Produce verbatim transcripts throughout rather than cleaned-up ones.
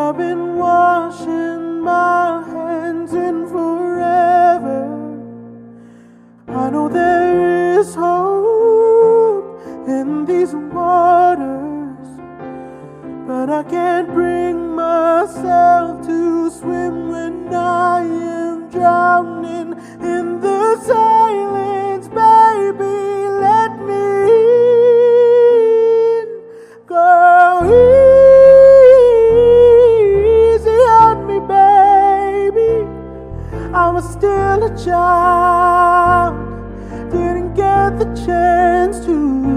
I've been washing my hands in forever. I know there is hope in these waters, but I can't bring myself to swim when I am drowning in the silence. Baby, let me in. Go easy on me, baby. I was still a child, didn't get the chance to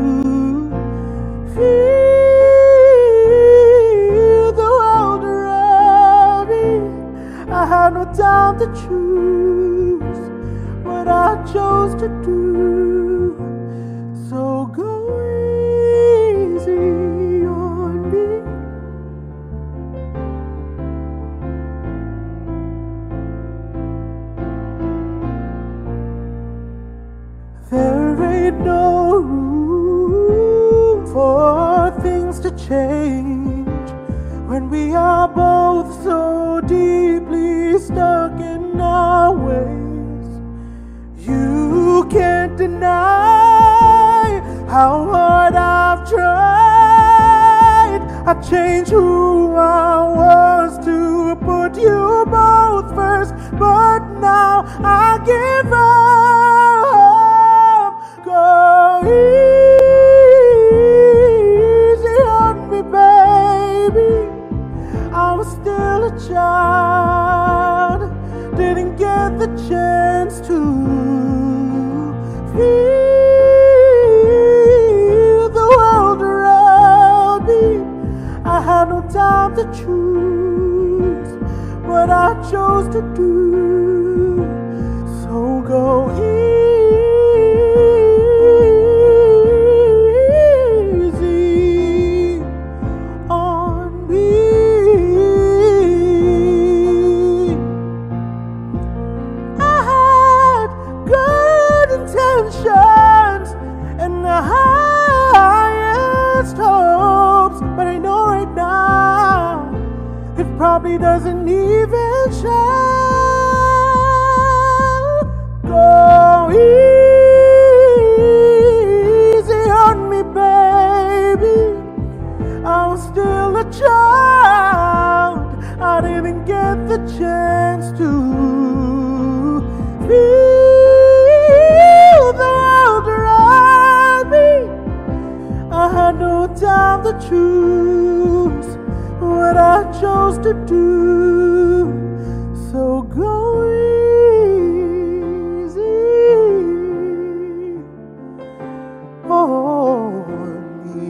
feel the world around me. I had no time to choose what I chose to do. So go easy on me. There ain't no room for things to change when we are both so deeply stuck in our ways. You can't deny how hard I've tried. I changed who I was to put you both first, but now I give up. Go easy on me, baby. I was still a child, didn't get the chance to feel the world around me. I had no time to choose what I chose to do. So go easy on me. I had good intentions and the highest hopes, but I know right now it probably doesn't even show. Go easy on me, baby. I was still a child, I didn't get the chance to feel the world around me. I had no time to choose what I chose to do. So go easy on me.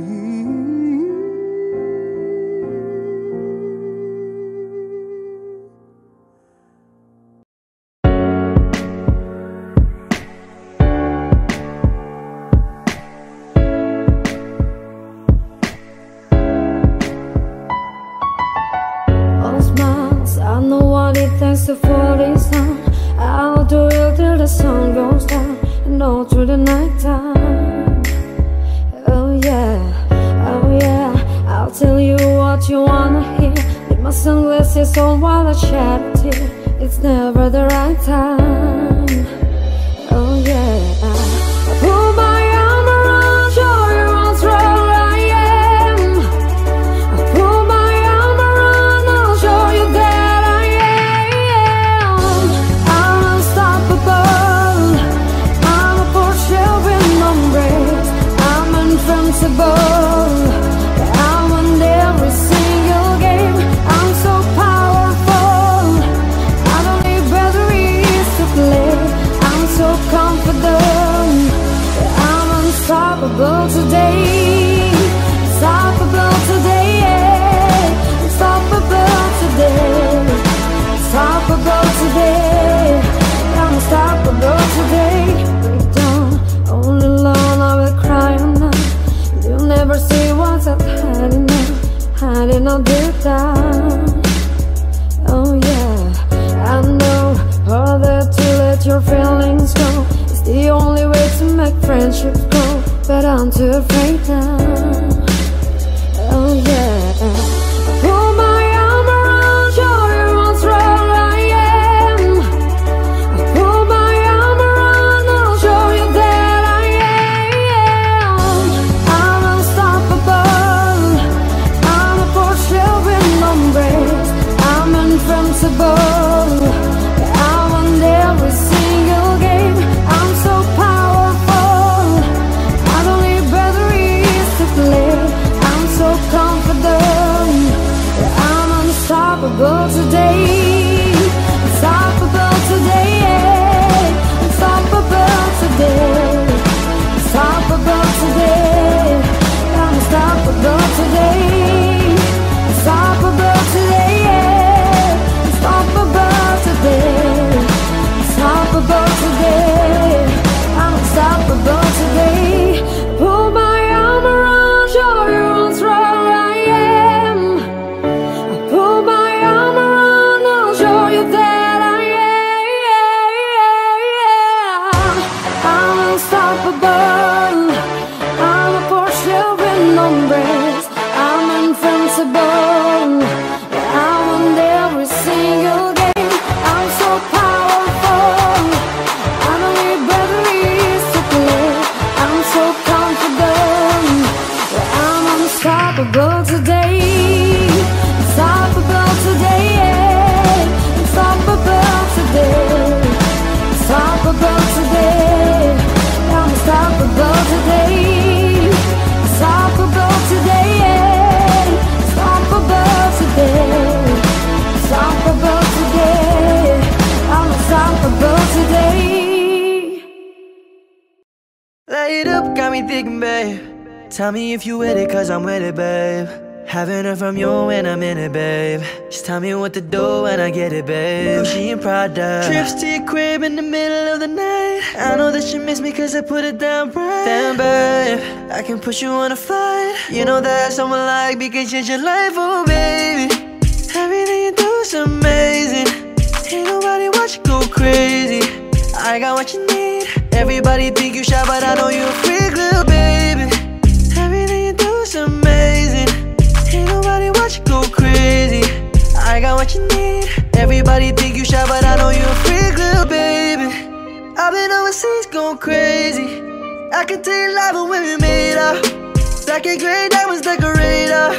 I know what it takes to fall this down. I'll do it till the sun goes down and all through the night time. Oh yeah, oh yeah, I'll tell you what you wanna hear. With my sunglasses on while I shed a tear. It's never the right time. Oh yeah, I pull my arm around, show you how strong I am. I pull my arm around, I'll show you that I am. I'm unstoppable, I'm a Porsche with no brakes. I'm invincible, I win every single game. I'm so powerful, I don't need batteries to play. I'm so confident, I'm unstoppable today. Unstoppable today, yeah. Unstoppable today. Unstoppable today. I'm unstoppable today. Break down, all alone I will cry on now. You'll never see what's up hiding now, hiding all deep down. Oh yeah, I know harder to let your feelings go. It's the only way to make friendships grow, but I'm too afraid now. Oh yeah, pull my arm around. unstoppable today. Unstoppable today, yeah. Unstoppable today. Unstoppable today. I'm unstoppable today. Unstoppable today, yeah. Unstoppable today. Unstoppable today. I'm unstoppable today. Light up, got me thinking, babe. Tell me if you with it, cause I'm with it, babe. Haven't heard from you when I'm in it, babe. Just tell me what to do when I get it, babe. Gucci and Prada, trips to your crib in the middle of the night. I know that you miss me cause I put it down right. Damn, babe, I can put you on a flight. You know that someone like me can change your life, oh baby. Everything you do is amazing. Ain't nobody watch you go crazy. I got what you need. Everybody think you shy, but I know you a freak, little baby. Everything you do is amazing. Ain't nobody watch you go crazy. I got what you need. Everybody think you shy, but I know you a freak, little baby. I've been overseas going crazy. I can tell you live when we made up. Black and gray diamonds decorator.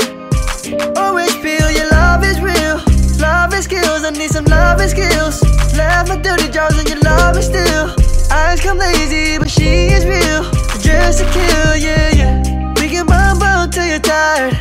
Orange peel, your love is real. Love and skills, I need some love and skills. Left my dirty jaws and you love me still. Eyes come lazy, but she is real. Just to kill, yeah, yeah. We can bump bump till you're tired.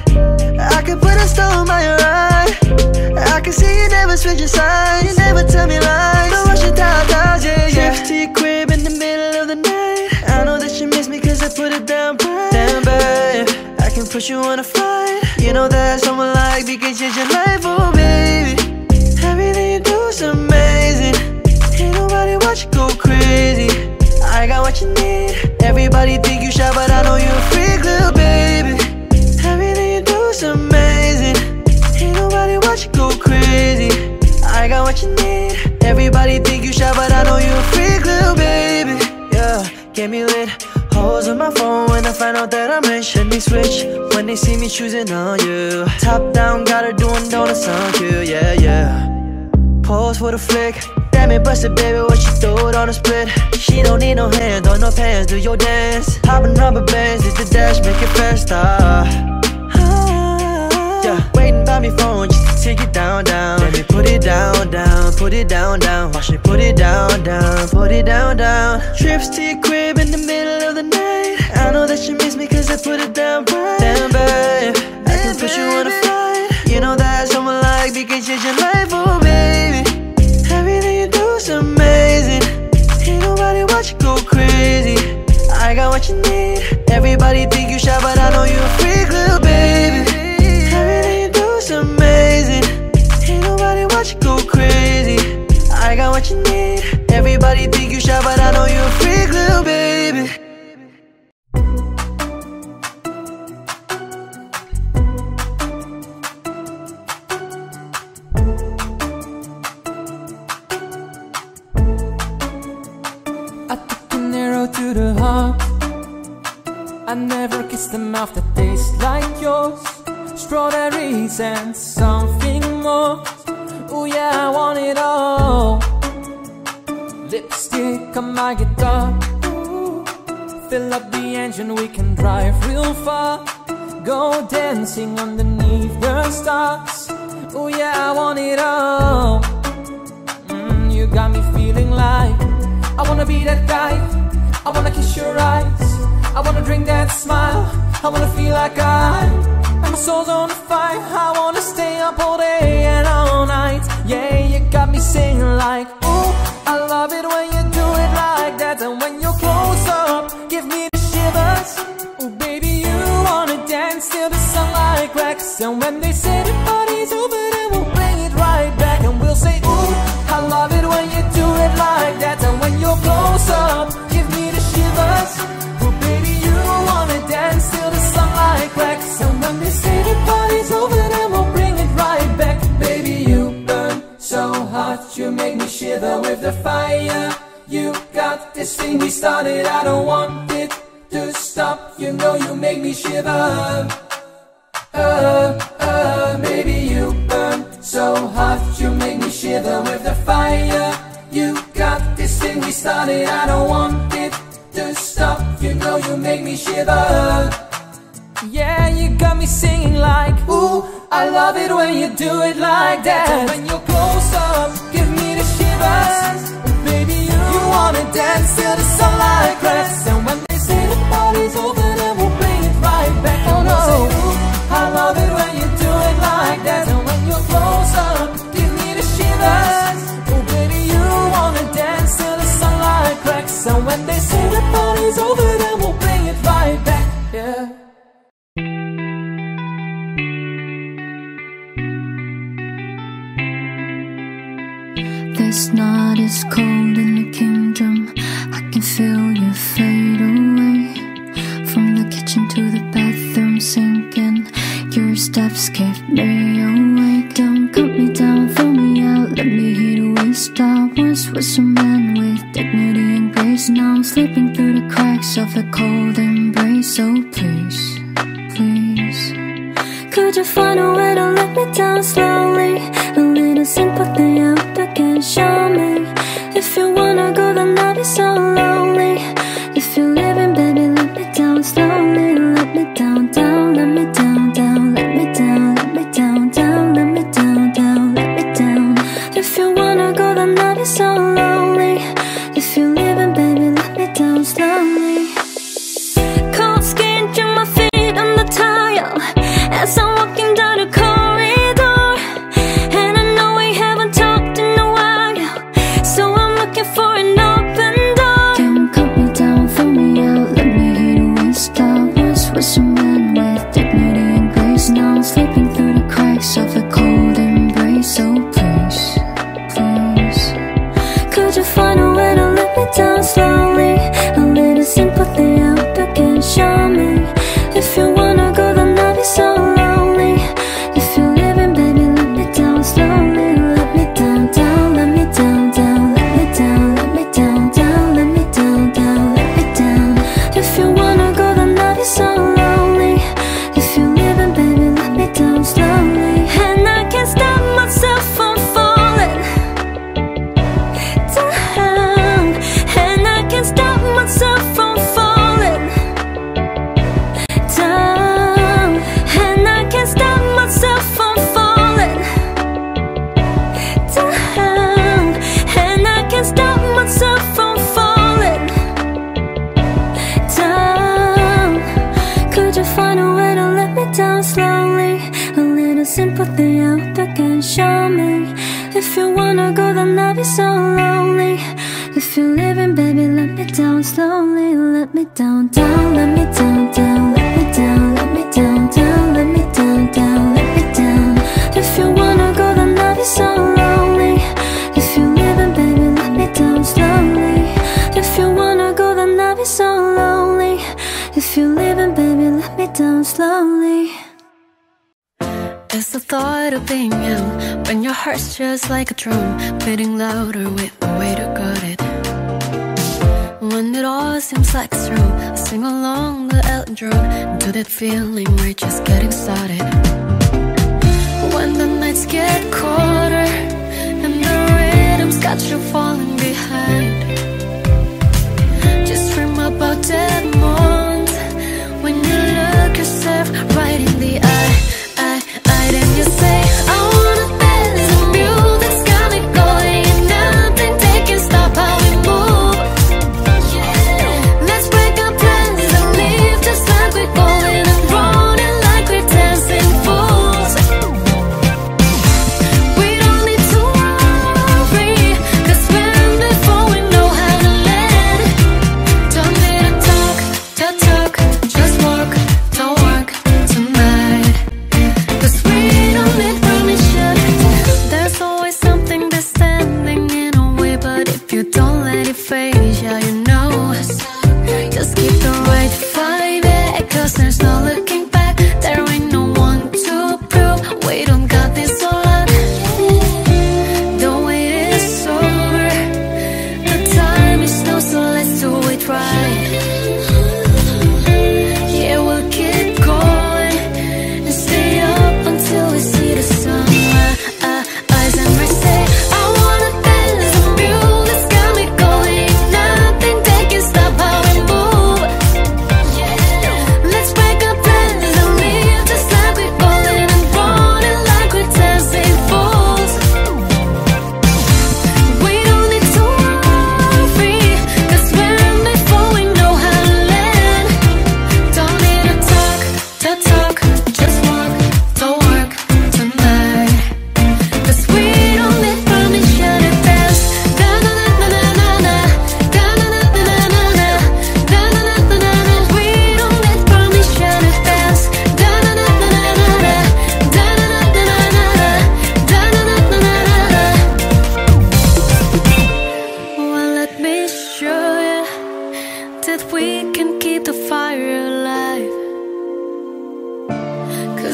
I can put a stone by your eye. I can see you never switch your sign. You never tell me lies. So watch your time, time, yeah, yeah. Trips to your crib in the middle of the night. I know that you miss me cause I put it down right. Damn, babe, I can put you on a flight. You know that someone like me can change your life, oh baby. Everything you do is amazing. Ain't nobody watch you go crazy. I got what you need. Everybody think you shy, but I know you a freak, little baby. Everything you do is amazing. Ain't nobody watch you go crazy. I got what you need. Everybody think you shy, but I know you a freak, little baby. Yeah, get me lit. Holes on my phone when I find out that I'm rich. Let me switch when they see me choosing on you. Top down, got her doing donuts on cue, yeah, yeah. Pose for the flick. Damn it, busted, baby, what you throw it on a split. She don't need no hands, or no pants, do your dance. Hopping rubber bands, hit the dash, make it faster. Yeah, waiting by me phone just to take it down, down. Let me put it down, down, put it down, down. Watch me put it down, down, put it down, down. Trips to your crib in the middle of the night. I know that you miss me cause I put it down right. Damn, babe, I can put you on a flight. You know that someone like me can change your life, oh baby. Everything you do is amazing. Ain't nobody watch you go crazy. I got what you need. Everybody think you shy, but I know you a freak, little baby. Everything you do is amazing. Ain't nobody watch you go crazy. I got what you need. Everybody think you shy, but I know you a freak, little baby. To the heart, I never kissed a mouth that tastes like yours. Strawberries and something more. Oh yeah, I want it all. Lipstick on my guitar. Ooh. Fill up the engine, we can drive real far. Go dancing underneath the stars. Oh yeah, I want it all. Mm, you got me feeling like I wanna be that guy. I wanna kiss your eyes. I wanna drink that smile. I wanna feel like I And my soul's on fire. I wanna stay up all day and all night. Yeah, you got me singing like, ooh, I love it when you do it like that. And when you're close up, give me the shivers. Oh baby, you wanna dance till the sunlight cracks. And when they say the party's over, then we'll bring it right back. And we'll say, ooh, I love it when you do it like that. And when you're close up, give me the shivers. Oh baby, you wanna dance till the sunlight cracks. And when they say the party's over, then we'll bring it right back. Baby, you burn so hot, you make me shiver with the fire. You got this thing we started, I don't want it to stop. You know you make me shiver. Uh, uh, baby, you burn so hot, you make me shiver with the fire. You got this thing we started, I don't want it to stop. You know you make me shiver. Yeah, you got me singing I love it when you do it like that. And when you're close up, give me the shivers. Baby, you, you wanna dance till the sunlight cracks. And when they say the party's over, then we'll bring it right back. Oh no, say, ooh, I love it when you do it like that. And when you're close up, give me the shivers. Oh baby, you wanna dance till the sunlight cracks. And when they say the party's over, then we'll bring it right back. Yeah. This night is cold in the kingdom. I can feel you fade away. From the kitchen to the bathroom sinking. Your steps kept me awake. Don't cut me down, throw me out, let me hit a waste. I once was a man with dignity and grace. Now I'm slipping through the cracks of a cold embrace. So please, please, could you find a way to let me down slowly? A little sympathy out there can show me. If you wanna go, then I'll be so lonely. If you're living, baby, let me down slowly. Let me down, down, let me down, down. Let me down, let me down, down. Let me down, down, let me down. If you wanna go, then I'll be so lonely. If you're living, baby, let me down slowly. Cold skin to my feet on the tile as I'm walking down the corridor. And I know we haven't talked in a while, so I'm looking for an open door. Don't cut me down, throw me out, let me hit a waste. I once was a man with dignity and grace. Now I'm slipping through the cracks of a cold embrace. So please, please, could you find a way to let me down slowly? A little sympathy out there can show me. If you wanna go, then I'll be so lonely. If you're living, baby, let me down slowly. Let me down, down, let me down, down. Let me down, let me down, down. Let me down, down, let me down. If you wanna go, then I'll be so lonely. If you're living, baby, let me down slowly. And I can't stop myself from falling down. And I can't stop myself from falling down. And I can't stop myself from falling down. And I can't stop myself from falling down. Could you find a way to let me down slowly? A little sympathy out there can show me. If you wanna go, then I'll be so lonely. If you're living, baby, let me down slowly. Let me down, down, let me down, down. Let me down, let me down, down. Let me down, down, let me down. If you wanna go, then I'll be so lonely. If you're living, baby, let me down slowly. If you wanna go, then I'll be so lonely. If you're living, baby, let me down slowly. It's the thought of being young, when your heart's just like a drum, beating louder with the way to got it. When it all seems like it's wrong, I sing along the Elton John to that feeling we're just getting started. When the nights get colder and the rhythm's got you falling behind, just dream about that moment when you look yourself right in the eye, eye, eye, then you say, I wanna dance, the music's got me going, and nothing they can stop how we move. Let's break our plans and live just like we're going, and running like we're dancing fools. We don't need to worry, cause we're in before we know how to let. Don't need to talk,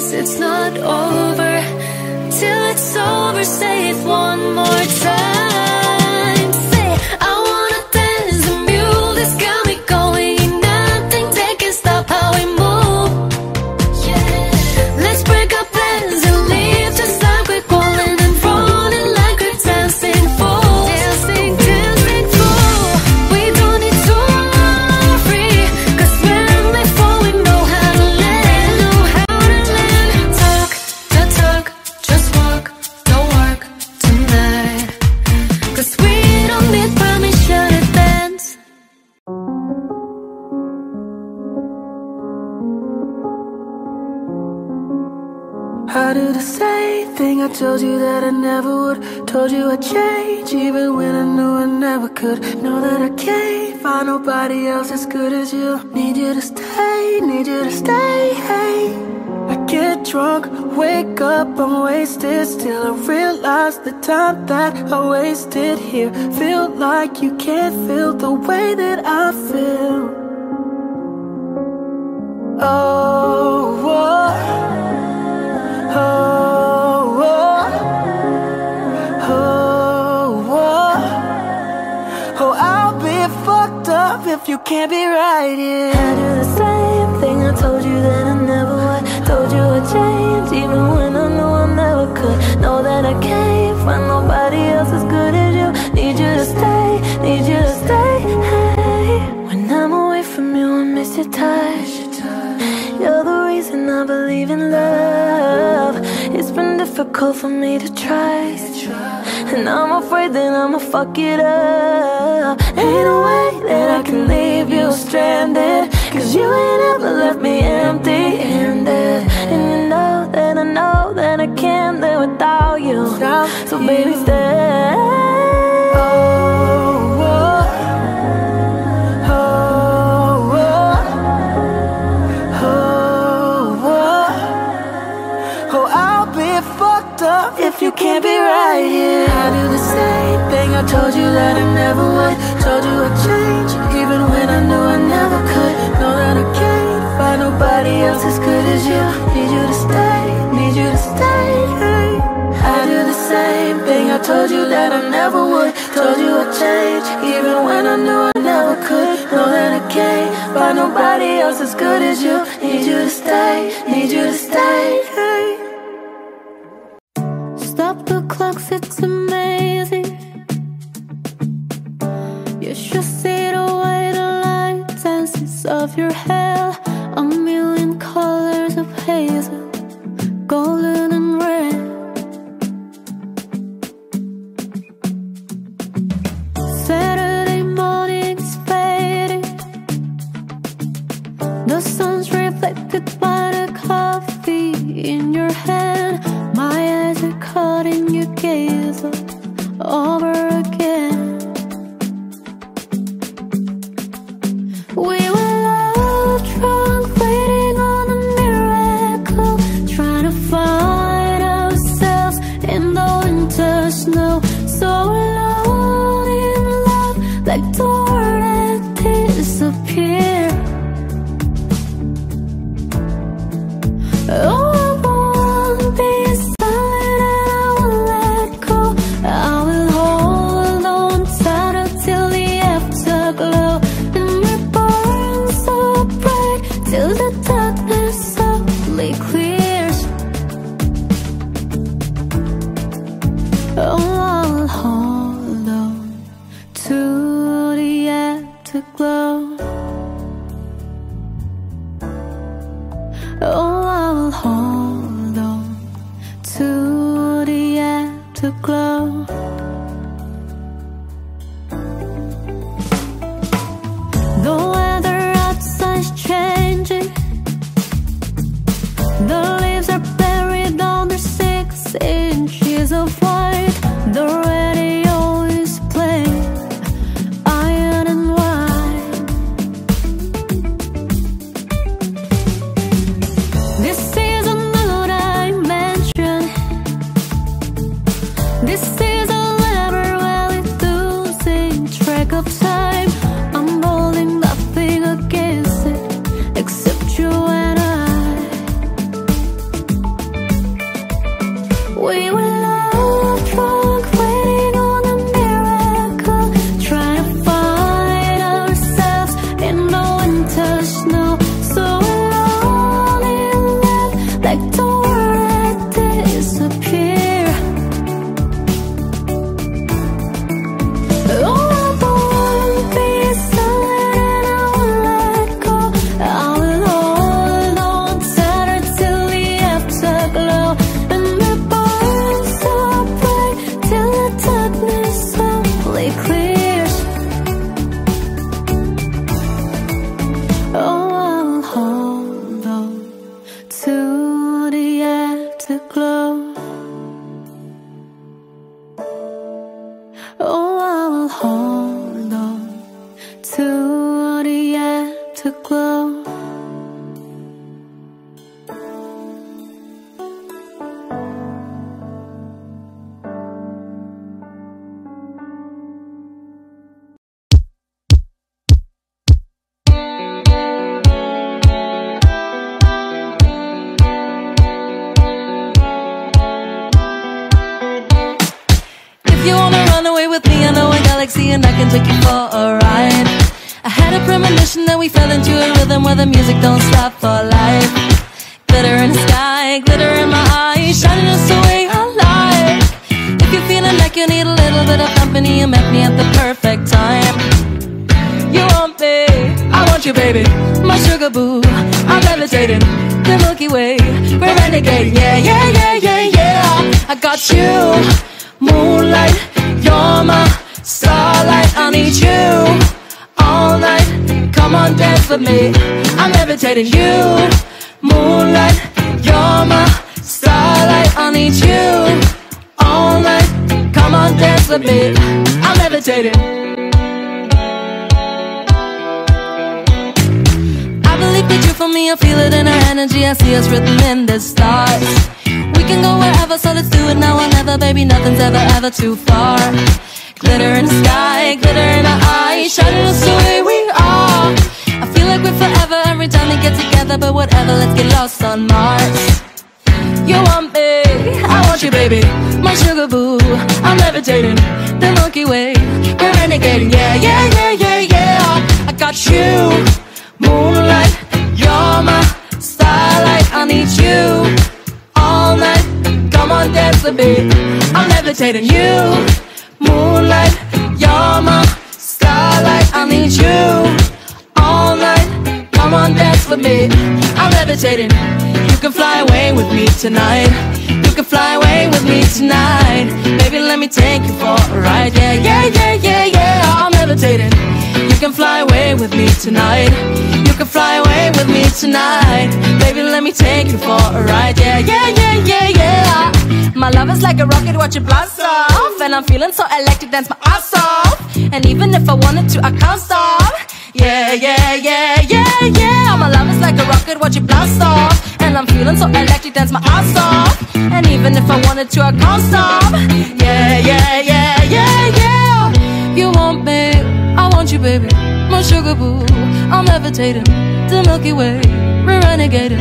'cause it's not over till it's over. Say it one more time. Say, I wanna dance, the music's got me going. Nothing they can stop how we move. Yeah, let's break our plans and leave just like we're calling, and running like we're dancing fools. Dancing, dancing fool. We don't need to worry, 'cause when we fall we know how to land, know how to land. Talk the talk, just walk the walk tonight, 'cause we don't need permission to dance. I do the same thing I told you that I never would. Told you I'd change even when I knew I never could. Know that I can't find nobody else as good as you. Need you to stay, need you to stay, hey. I get drunk, wake up, I'm wasted. Still I realize the time that I wasted here. Feel like you can't feel the way that I feel. Oh, oh. Oh, oh, oh, oh, oh, I'll be fucked up if you can't be right here. I do the same thing I told you that I never would. Told you I'd change even when I knew I never could. Know that I can't find nobody else as good as you. Need you to stay, need you to stay, hey. When I'm away from you I miss your touch. You're the reason I believe in love. It's been difficult for me to trust, and I'm afraid that I'ma fuck it up. Ain't no way that I can leave you stranded, 'cause you ain't ever left me empty-handed. And you know that I know that I can't live without you. So baby stay. Oh, oh. If you can't be right here, I do the same thing I told you that I never would. Told you I'd change even when I knew I never could. Know that I can't find nobody else as good as you. Need you to stay, need you to stay, hey. I do the same thing I told you that I never would. Told you I'd change even when I knew I never could. Know that I can't find nobody else as good as you. Need you to stay, need you to stay, hey. Stop the clocks, it's amazing. You should see the way the light dances off your hair. A million colors of hazel, golden and red. Saturday morning is fading. The sun's reflected by the coffee in your hand. My eyes are caught in your gaze over again. We were all drunk, waiting on a miracle, trying to find ourselves in the winter snow. So alone in love, like the world had disappeared. Oh, till the darkness softly clears. Oh, I'll hold on to the afterglow. Oh, I'll hold on to the afterglow. The weather outside's changing. The leaves are buried under six inches of white. The radio is playing Iron and Wine. This is a new dimension. This is a lever well it's losing track of time. I'm holding nothing against it except you and I. You wanna run away with me? I know a galaxy and I can take you for a ride. I had a premonition that we fell into a rhythm where the music don't stop for life. Glitter in the sky, glitter in my eyes, shining us away alive. If you're feeling like you need a little bit of company, you met me at the perfect time. You want me, I want you, baby, my sugar boo. I'm levitating, the Milky Way, we're renegading. Yeah, yeah, yeah, yeah, yeah. I got you, moonlight, you're my starlight. I need you all night, come on, dance with me. I'm levitating. You, moonlight, you're my starlight. I need you all night, come on, dance with me. I'm levitating. I believe that you for me, I feel it in our energy. I see us written in the stars. We can go wherever, so let's do it now or never. Baby, nothing's ever, ever too far. Glitter in the sky, glitter in our eyes, shining us the way we are. I feel like we're forever every time we get together. But whatever, let's get lost on Mars. You want me, I want you, baby, my sugar boo. I'm levitating, the Milky Way, we're renegading. Yeah, yeah, yeah, yeah, yeah. I got you, moonlight, you're my starlight. I need you all night, come on, dance with me. I'm levitating. You, moonlight, you're my starlight. I need you all night, come on, dance with me. I'm levitating. You can fly away with me tonight. You can fly away with me tonight. Baby, let me take you for a ride. Yeah, yeah, yeah, yeah, yeah. I'm levitating. You can fly away with me tonight. You can fly away with me tonight. Baby, let me take you for a ride. Yeah, yeah, yeah, yeah, yeah. My love is like a rocket, watch it blast off. And I'm feeling so electric, dance my ass off. And even if I wanted to, I can't stop. Yeah, yeah, yeah, yeah, yeah. My love is like a rocket, watch it blast off. And I'm feeling so electric, dance my ass off. And even if I wanted to, I can't stop. Yeah, yeah, yeah, yeah, yeah. You want me, I want you, baby, my sugar boo. I'm levitating, the Milky Way, we're renegading.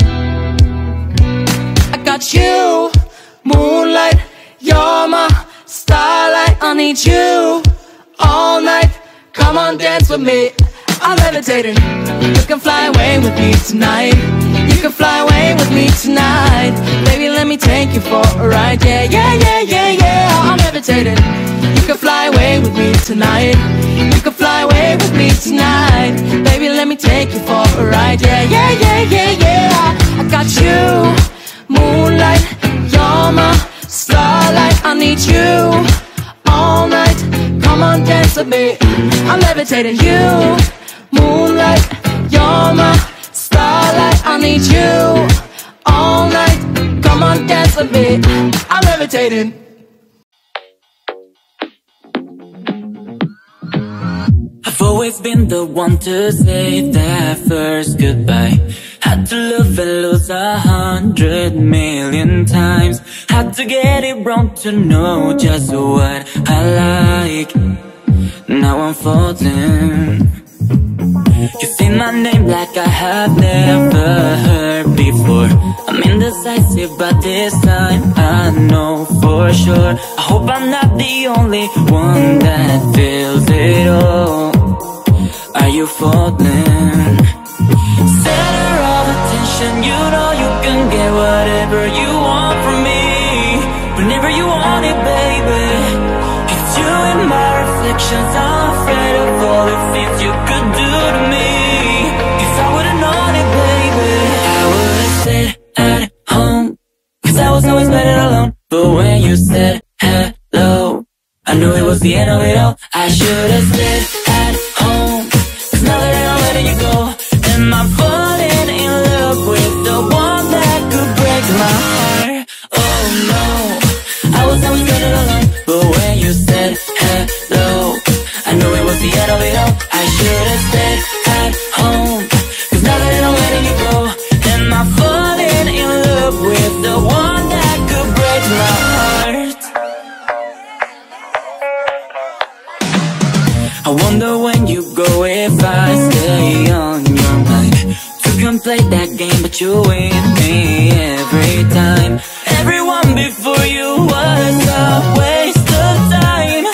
I got you, moonlight, you're my starlight. I need you all night, come on, dance with me. I'm levitating. You can fly away with me tonight. You can fly away with me tonight. Baby, let me take you for a ride. Yeah, yeah, yeah, yeah, yeah. I'm levitating. You can fly away with me tonight. You can fly away with me tonight. Baby, let me take you for a ride. Yeah, yeah, yeah, yeah, yeah. I got you, moonlight, you're my starlight. I need you all night, come on, dance with me. I'm levitating. You, moonlight, you're my starlight. I need you all night, come on, dance with me. I'm levitating. I've always been the one to say that first goodbye. Had to love and lose a hundred million times. Had to get it wrong to know just what I like. Now I'm falling. You say my name like I have never heard before. I'm indecisive, but this time I know for sure. I hope I'm not the only one that feels it all. Are you falling? Center of attention, you know you can get whatever you want from me, whenever you want it, baby. It's you and my reflections, I'm afraid of all the things you could do to me. If I would've known it, baby, I would've stayed at home, cause I was always better alone. But when you said hello, I knew it was the end of it all. I should've stayed at home, cause now that I'm letting you go, am I falling in love with the one that could break my heart? Oh no, I was always better alone. But when you said hello, I knew it was the end of it all. I should've stayed at home, cause now that I'm letting you go, am I falling in love with the one that could break my heart? I wonder when you go if I stay on your mind. You can play that game but you win me every time. Everyone before you was a waste of time.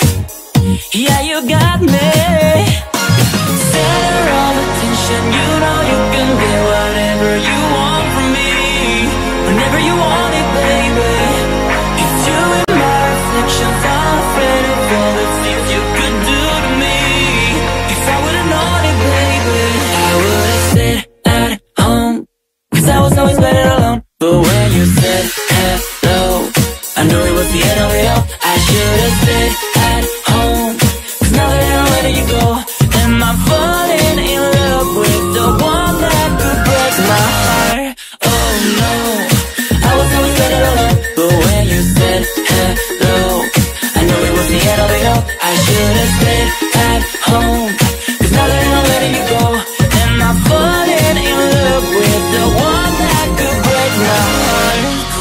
But when you said hello, I knew it was the end of it all. I should've stayed at home, cause now that I'm letting you go, am I falling in love with the one that could break my heart? Oh no, I was always better alone. But when you said hello, I knew it was the end of it all. I should've stayed at home, cause now that I'm letting you go, am I falling in love with the one that could break my heart?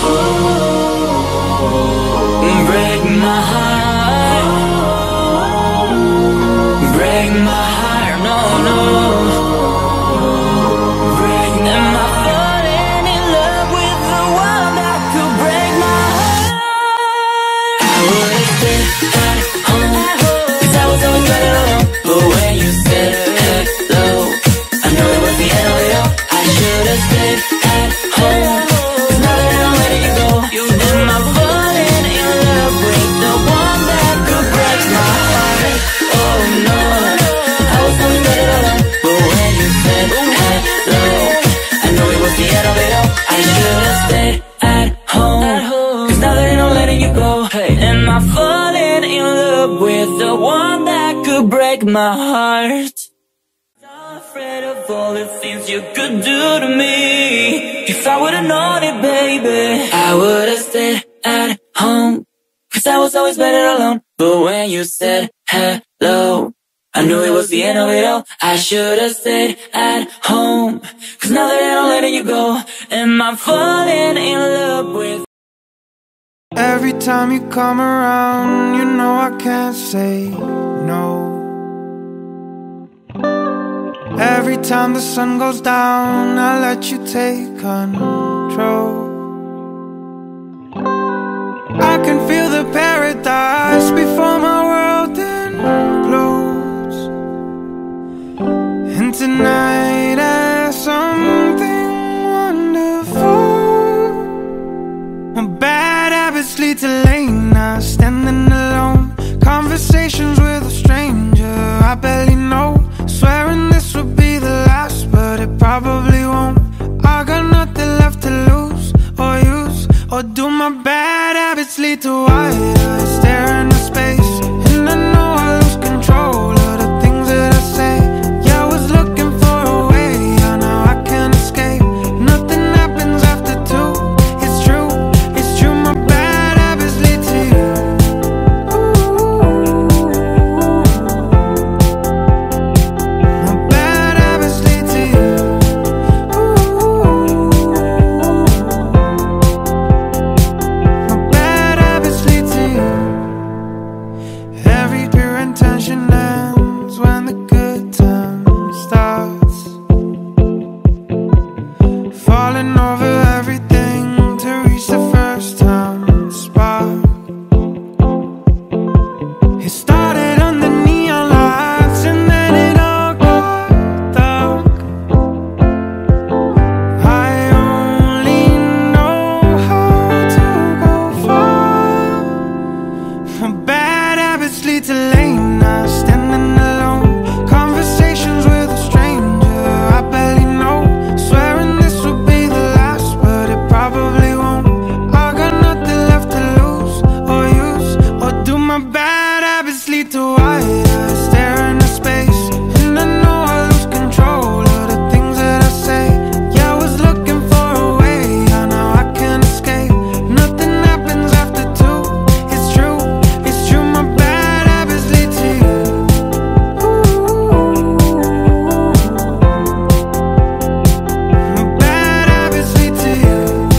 Break my heart, break my heart, no, no. Break, am I falling in love with the one that could break my heart? I would've stayed at home, cause I was always better alone. But when you said hello, I knew it was the end of it all. I should've stayed at home, cause now that I'm letting you go, am I falling in love with the one that could break my heart? Oh no, I was always better alone. But when you said hello, I knew it was the end of it all. I should've stayed at home, cause now that I'm letting you go, am I falling in love with the one that could break my heart? I'm afraid of all the things you could do to me. If I would've known it, baby, I would've stayed at home, cause I was always better alone. But when you said hello, I knew it was the end of it all. I should've stayed at home, cause now that I'm letting you go, am I falling in love with? Every time you come around, you know I can't say no. Every time the sun goes down, I let you take control. I can feel the paradise before my world implodes. And tonight there's something wonderful. My bad habits lead to late nights, standing alone, conversations with a stranger I barely know, swearing this would be the last, but it probably won't. I got nothing left to lose or use, or do my bad habits lead to white eyes staring into space? And I know I lose control of the things that I say. Yeah, I was looking for a way, yeah, now I can't escape. Nothing happens after two, it's true, it's true. My bad habits lead to you. My bad habits lead to you. My bad habits lead to you. Every pure intention ends when the good time starts. Falling over everything to reach the first time spark. It started under neon lights and then it all got dark. I only know how to go far. My bad habits lead to late nights, standing alone, conversations with a stranger I barely know, swearing this would be the last, but it probably won't. I got nothing left to lose or use, or do my bad habits lead to white eyes staring into space? And I know I lose control of the things that I say. Yeah, I was looking for a way, yeah, now I can't escape. Nothing happens after two, it's true, it's true. My bad habits lead to you. My bad habits lead to you.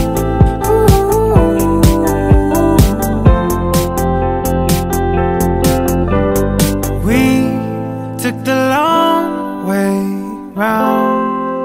We took the long way round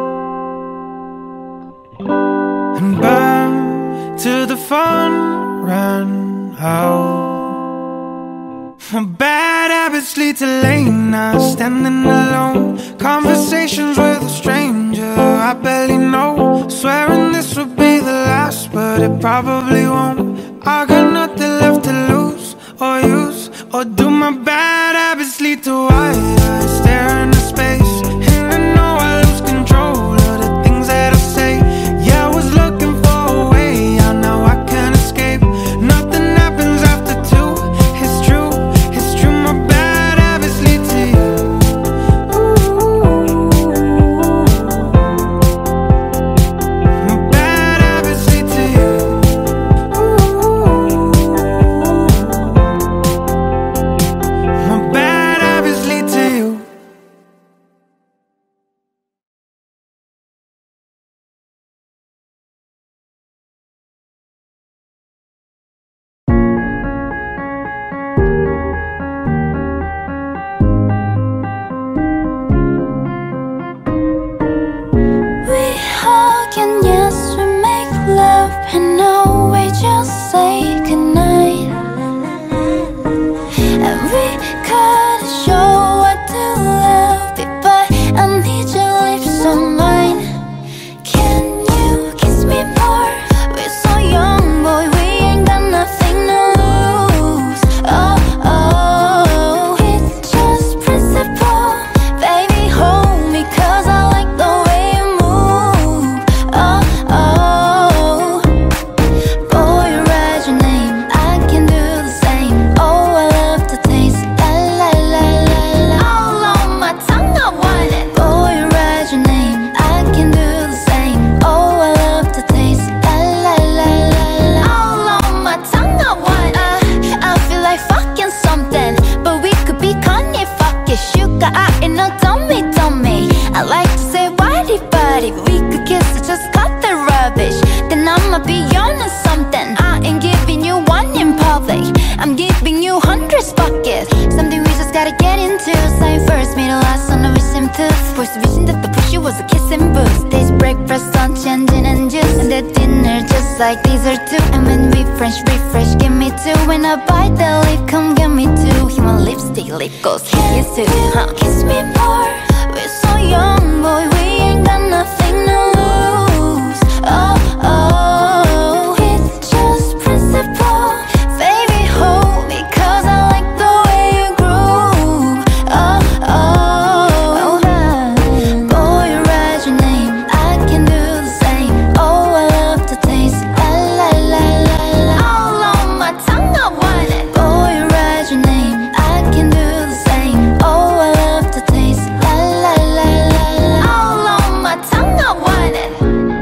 and burned till the fun ran out. My bad habits lead to late nights, standing alone, conversations with a stranger I barely know, swearing this would be the last, but it probably won't. I got nothing left to lose or use, or do my bad habits lead to white eyes staring into space? And I know I lose control of the things that I say. Yeah, I was looking for a way, can always just say goodnight, and we could show what to love be, but I need your lips on mine. Can you kiss me more? We're so young, boy, we ain't got nothing to lose. Oh, oh, it's just principle. Baby, hold me, cause I like the way you move. Oh, oh, boy, write your name, I can do the same. Oh, I love the taste, la la la la la. All on my tongue, I want it. Boy, write your name, I can do the same. Oh, I love the taste, la la la la la. All on my tongue, I want it. uh, I feel like fucking something, but we could be Kanye, fuck it. Sugar, I ain't no dummy, dummy. I like to say body, body, but we could kiss it, just cut the rubbish. Then I'ma be honest something, I ain't giving you one in public, I'm giving you hundreds buckets. Something we just gotta get into. Sign first, made a last on the wisdom tooth. Voice the vision that the push you was a kissing boost. Taste breakfast, lunch, and gin and juice, and the dinner just like dessert too. And when we French refresh, give me two. When I bite the lip, come get me two. He want lipstick, lip gloss, kiss too, huh? Kiss me more, we're so young, boy, we ain't got nothing to lose. Oh, oh, it's just principle. Baby, hold me, cause I like the way you groove. Oh, oh, boy, write your name, I can do the same. Oh, I love the taste, la la la la la. All on my tongue, I want it. Boy, write your name, I can do the same. Oh, I love the taste, la la la la la. All on my tongue, I want it.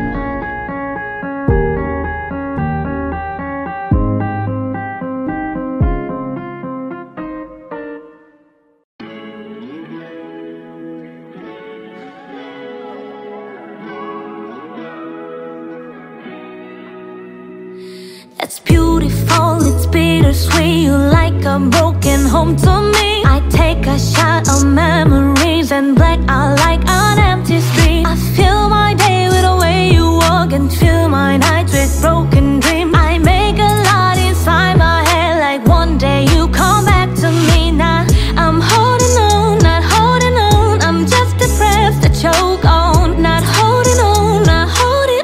It's beautiful, it's bittersweet. You like a broken home to me. I take a shot of memories and black out like an empty street. I fill my day with the way you walk and fill my nights with broken dreams. I make a lot inside my head, like one day you come back to me. Now I'm holding on, not holding on. I'm just depressed, I choke on. Not holding on, not holding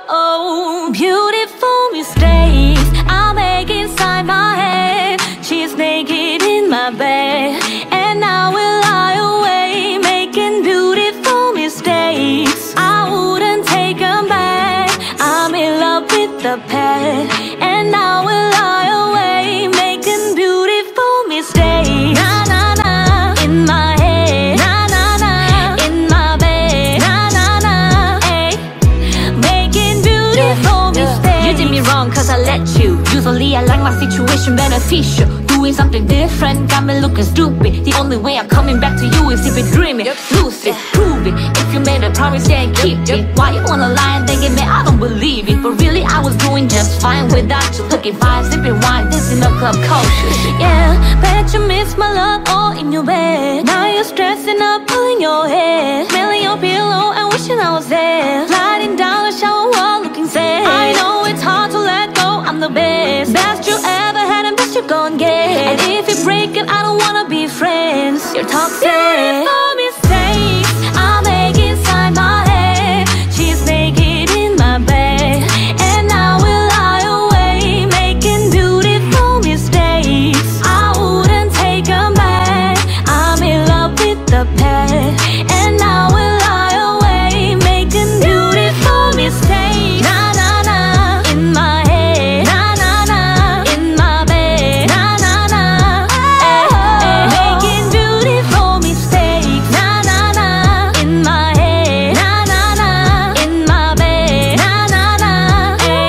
on. Beautiful mistakes I make inside my head. She's naked in my bed, and I will lie awake, making beautiful mistakes. I wouldn't take them back. I'm in love with the past, and I will lie awake, making beautiful mistakes. Na na na, in my head. Na na na, in my bed. Na na na, ay, making beautiful mistakes. You did me wrong cause I let you. Usually I like my situation beneficial. Doing something different got me looking stupid. The only way I'm coming back to you is if you're dreaming. Lose it, prove it. If you made a promise, then keep it. Why you wanna lie and think it, man? I don't believe it. But really I was doing just fine without you. Looking fine, sipping wine, this in the club culture. Yeah, bet you miss my love all in your bed. Now you're stressing up, pulling your hair, smelling your pillow and wishing I was there. Sliding down the shower wall looking sad. I know it's hard to let go, I'm the best. Best you ever had and best you gon' get. And if you break it, I don't wanna be friends. You're toxic. Beautiful mistakes I make inside my head. She's naked in my bed, and I will lie awake, making beautiful mistakes. I wouldn't take them back. I'm in love with the past, and I will lie awake, making beautiful mistakes. Na na na, in my head. Na na na, in my bed. Na na na, eh, eh, making beautiful mistakes. Na na na, in my head. Na na na, in my bed. Na na na, eh,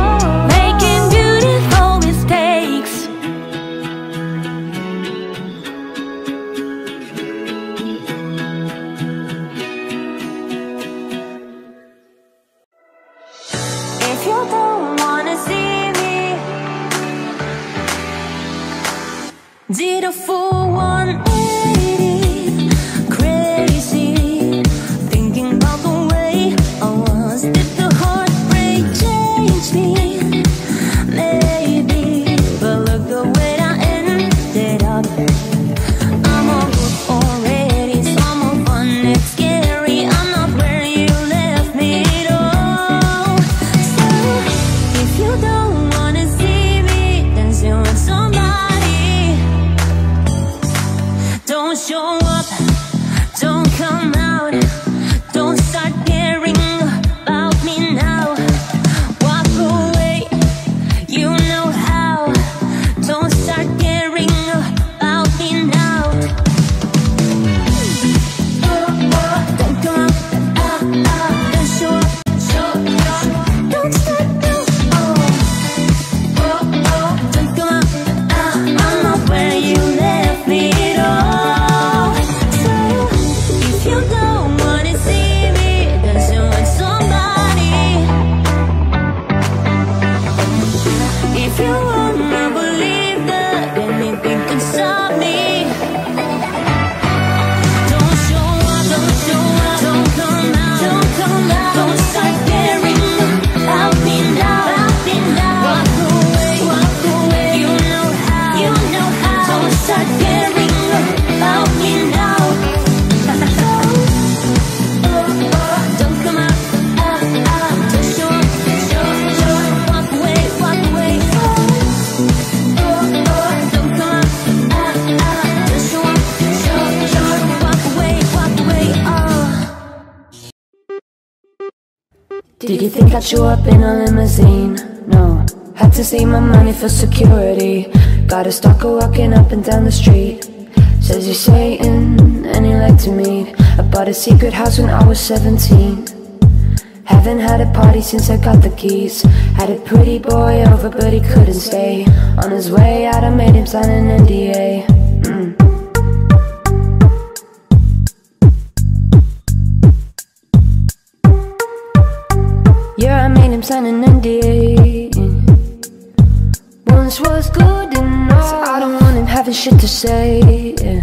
making beautiful mistakes. If you don't wanna see me, did a full one eighty, crazy, thinking about the way I was. Did the heartbreak change me? if you wanna believe that anything can stop me. Don't show up, don't show up, don't come out, don't come out. Don't start caring about me now, about me now. Walk away, walk away. You know how, you know how. Don't start caring about me now. Don't come out, ah, ah. Just show up, show up, show up. Walk away, walk away. Don't come out, ah, ah. Just show up, show up, show up. Walk away, walk away, oh. Did you think I'd show up in a limousine? No, had to save my money for security. Got a stalker walking up and down the street. Says he's Satan and he like to meet. I bought a secret house when I was seventeen. Haven't had a party since I got the keys. Had a pretty boy over but he couldn't stay. On his way out I made him sign an N D A. mm. Yeah, I made him sign an N D A. Once was good enough, so I don't want him having shit to say. Yeah.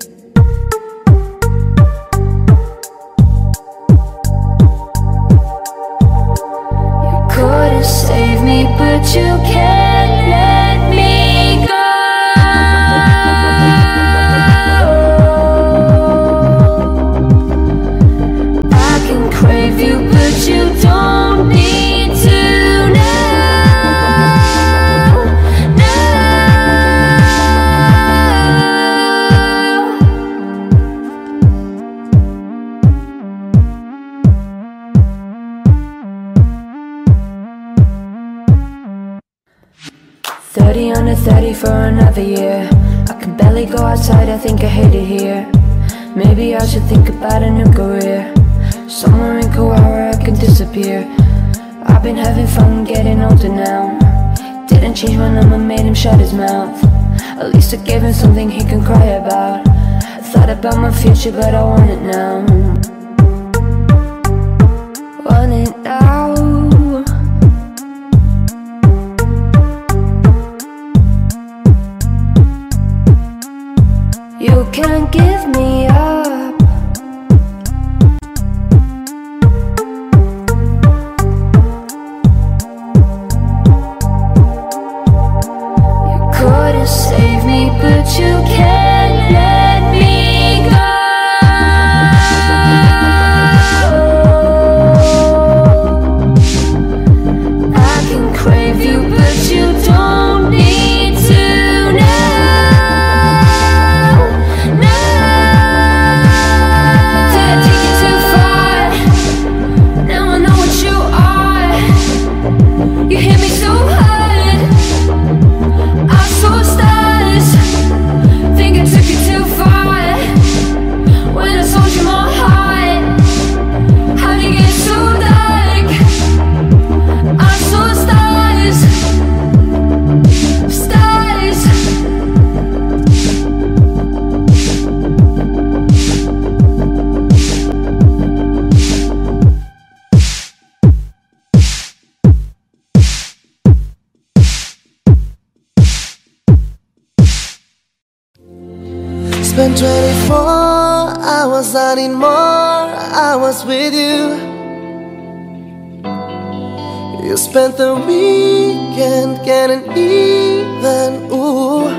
You couldn't save me, but you can't let me go. I can crave you, but you don't need to know. No. Thirty under thirty for another year. I can barely go outside, I think I hate it here. Maybe I should think about a new career. Somewhere in Kauai where I can disappear. I've been having fun getting older now. Didn't change my number, made him shut his mouth. At least I gave him something he can cry about. I thought about my future but I want it now. Want it now. You can't give me up. You couldn't save me, but you can't let me go. I can crave you, but you don't need to know. You hit me so hard, I saw stars. Think I took it too far when I sold you my heart. How'd it get so dark? I saw stars, stars. Spent twenty-four hours, I need more hours with you. You spent the weekend getting even, ooh.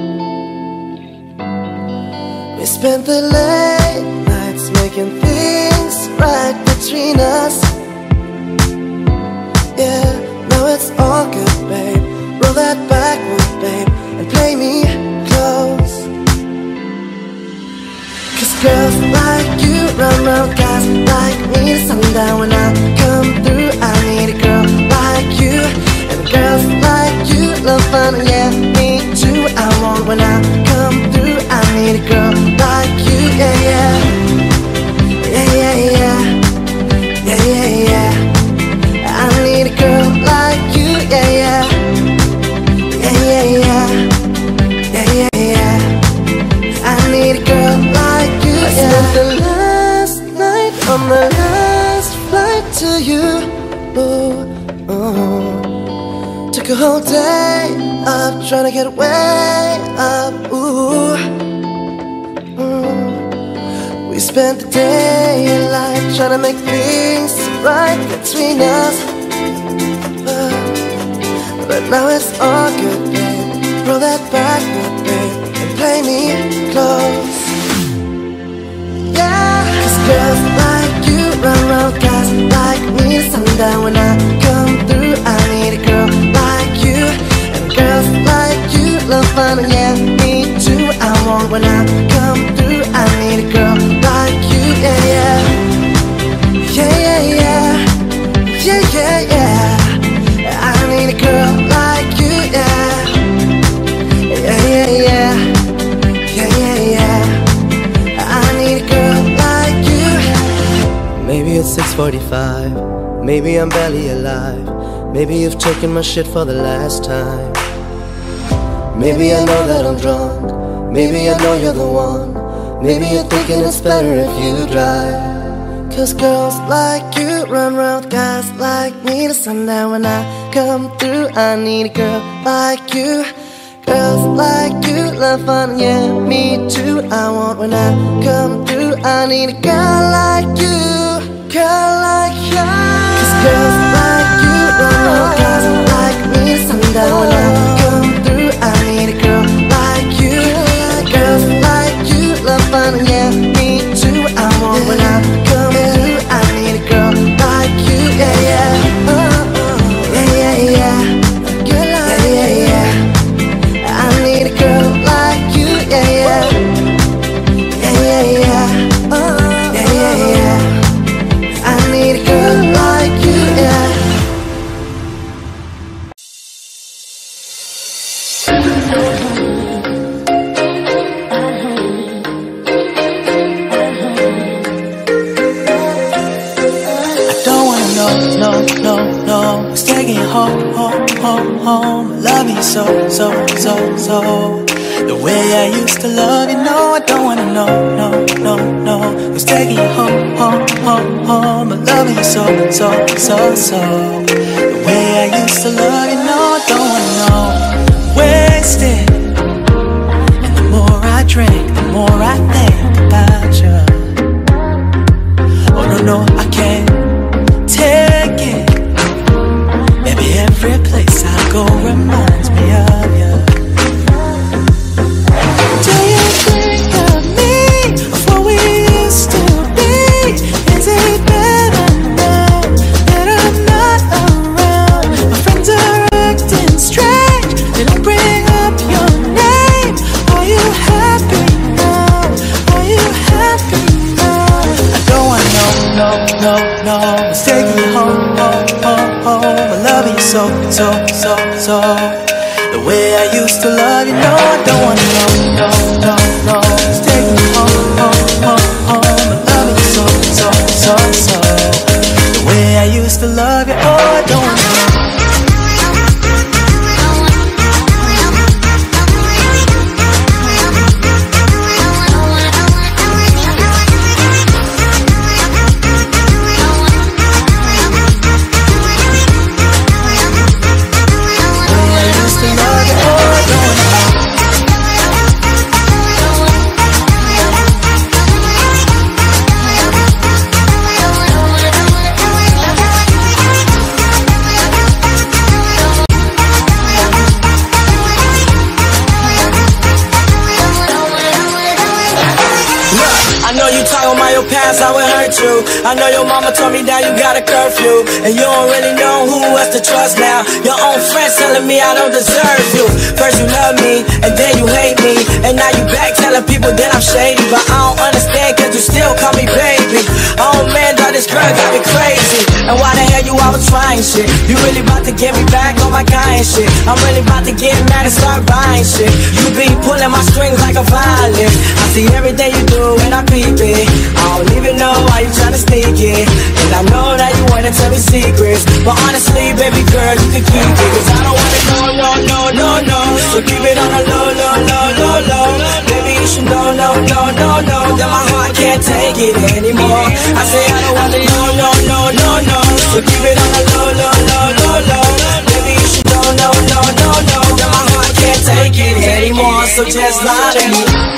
We spent the late nights making things right between us. Yeah, now it's all good, babe. Roll that backward, babe, and play me close. Girls like you run round guys like me to sundown. When I come through, I need a girl like you. And girls like you love fun, yeah, me too. I want when I come through, I need a girl like you, yeah, yeah. Yeah, yeah, yeah. Yeah, yeah, yeah. I need a girl like you, yeah, yeah. Yeah, yeah, yeah. Yeah, yeah, yeah. I need a girl like you. I spent the last night on the last flight to you. Oh, oh. To took a whole day up trying to get way up, ooh. Mm. We spent the day in life trying to make things right between us, uh, but now it's all good, babe. Roll that backward, babe, and play me close. Yeah, 'cause girls like you run around, guys like me to sundown. When I come through, I need a girl like you. And girls like you love fun, and yeah, me too. I want when I come through, I need a girl like you. Yeah, yeah, yeah, yeah, yeah, yeah, yeah, yeah. I need a girl like you. Yeah, yeah, yeah, yeah, yeah, yeah, yeah. I need a girl like you. Maybe it's six forty-five. Maybe I'm barely alive. Maybe you've taken my shit for the last time. Maybe I know that I'm drunk. Maybe I know you're the one. Maybe you're thinking it's better if you drive. 'Cause girls like you run around with guys like me to sundown. When I come through, I need a girl like you. Girls like you love fun, yeah, me too. I want when I come through, I need a girl like you. Girl like you. 'Cause girls like you run around with guys like me to sundown. When I come through, I need a girl like you. Girls like you love fun, yeah, me too. I want when I come through, I need a girl like you. Yeah, yeah, uh, uh, yeah, yeah, yeah. Girl like yeah, yeah, yeah. I need a girl like you. Yeah, yeah, yeah, yeah, yeah. Uh, yeah, yeah, yeah. I need a girl like you. Yeah. No, no, no, it's taking you home, home, home, home. I love you so, so, so, so. The way I used to love you, no, I don't wanna know, no, no, no. It's taking you home, home, home, home. I love you so, so, so, so. The way I used to love you, no, I don't wanna know. Wasted, and the more I drink, the more I think about you. Oh no, no, I can't take it. Maybe every place I go reminds me of you. Do you think of me, of what we used to be? Is it better now that I'm not around? My friends are acting strange, they don't bring up your name. Are you happy now? Are you happy now? I don't wanna know, no, no, no. It's taking you home, home, home, home. I love you so, so, so, so. The way I used to love you, no, I don't wanna know, no, no, no. It's taking you home, home, home, home. I love you so, so, so, so. The way I used to love you, oh, I don't wanna know. Your past, how it hurt you. I know your mama told me that you got a curfew, and you don't really know who else to trust now. Your own friends telling me I don't deserve you. First you love me, and then you hate me, and now you back telling people that I'm shady. But I don't understand, cause you still call me baby. Oh man, dog, this girl got me crazy. And why the hell you always trying shit? You really about to get me back on my guy and shit. I'm really about to get mad and start buying shit. You be pulling my strings like a violin. I see everything you do and I peep it. I don't even know why you tryna sneak it. And I know that you wanna tell me secrets, but honestly, baby girl, you can keep it. Cause I don't wanna know, no, no, no, no. So keep it on the low, low, low, low, low. Baby, you should know, no, no, no, no. That my heart can't take it anymore. I say I don't wanna know, no, no, no, no. So keep it on the low, low, low, low, low. Baby, you should know, no, so just lie to me.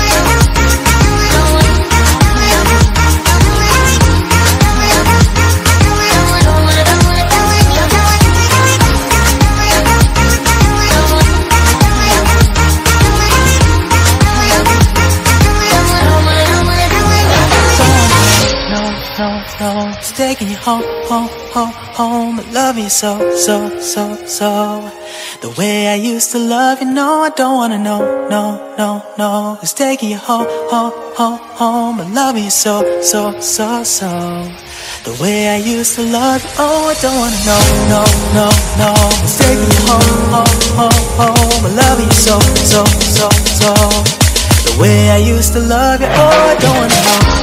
No, it's taking you home, home, home, home. I love you so, so, so, so. The way I used to love you, no, I don't wanna know, no, no, no. It's taking you home, home, home, home. I love you so, so, so, so. The way I used to love you, oh, I don't wanna know, no, no, no. It's taking you home, home, home, home. I love you so, so, so, so. The way I used to love you, oh, I don't wanna know.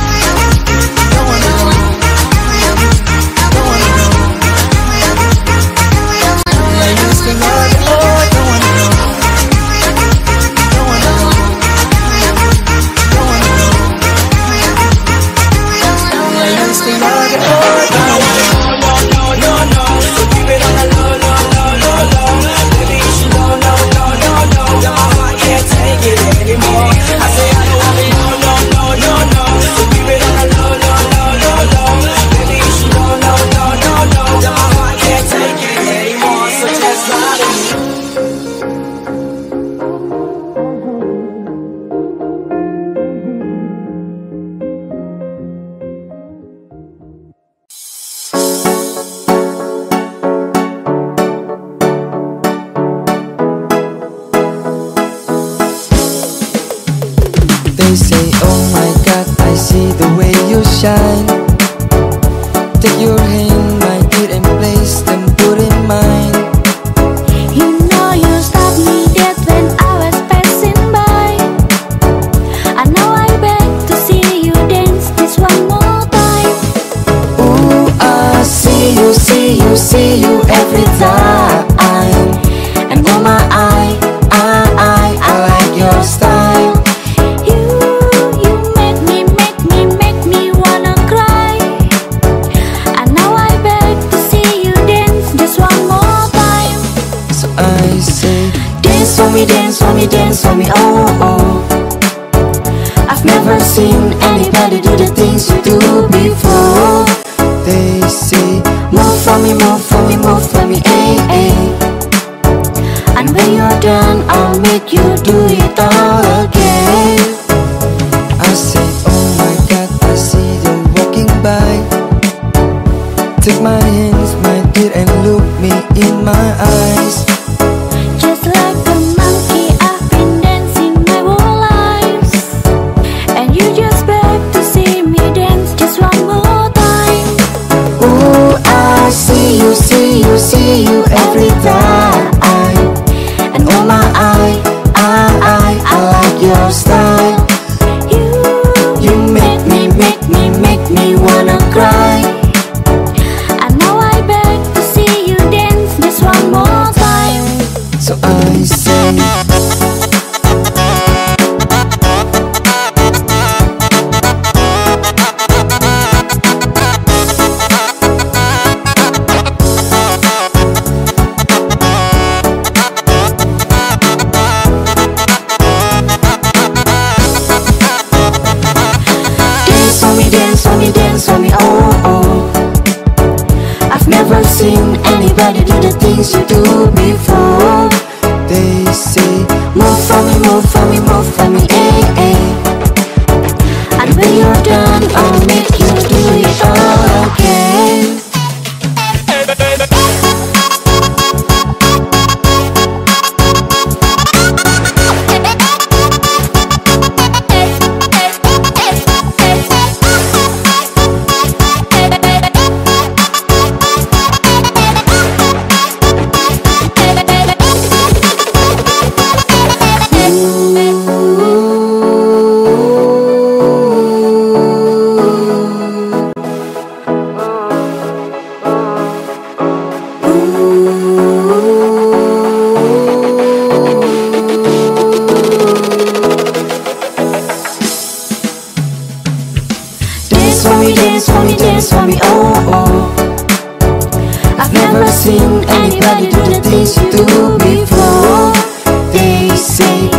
They say, oh my God, I see the way you shine. Take your hand, my dear, and place them put in mine. You know you stopped me dead when I was passing by. I know I beg to see you dance this one more time. Ooh, I see you, see you, see you every time. And oh my, I, I, I, I like your style. For me, dance for me, dance for me, oh, oh. I've never seen anybody do the things you do before. They say, move for me, move for me, move for me, eh, eh. And when you're done, I'll make you do it all again. I say, oh my God, I see them walking by. Take my hands, my dear, and look me in my eyes. You see, you see you every time. And oh my, I, I, I, I like your style. You, you make me, make me, make me wanna cry. I know I beg to see you dance just one more time. So I say, dance for me, dance for me, oh, oh. I've never seen anybody do the things you do before. They say, move for me, move for me, move for me, eh, eh. And when you're done, I'll make you do it all again. Dance for me, dance for me, oh, oh. I've never seen anybody do the things you do before. They say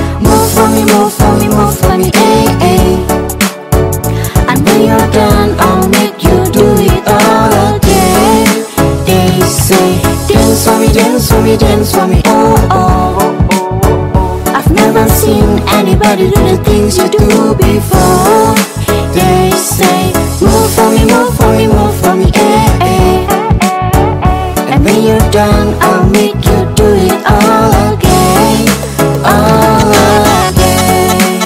dance for me, dance for me, oh, oh. I've never seen anybody do the things you do before. They say, move for me, move for me, move for me, eh, eh. And when you're done, I'll make you do it all again, all again.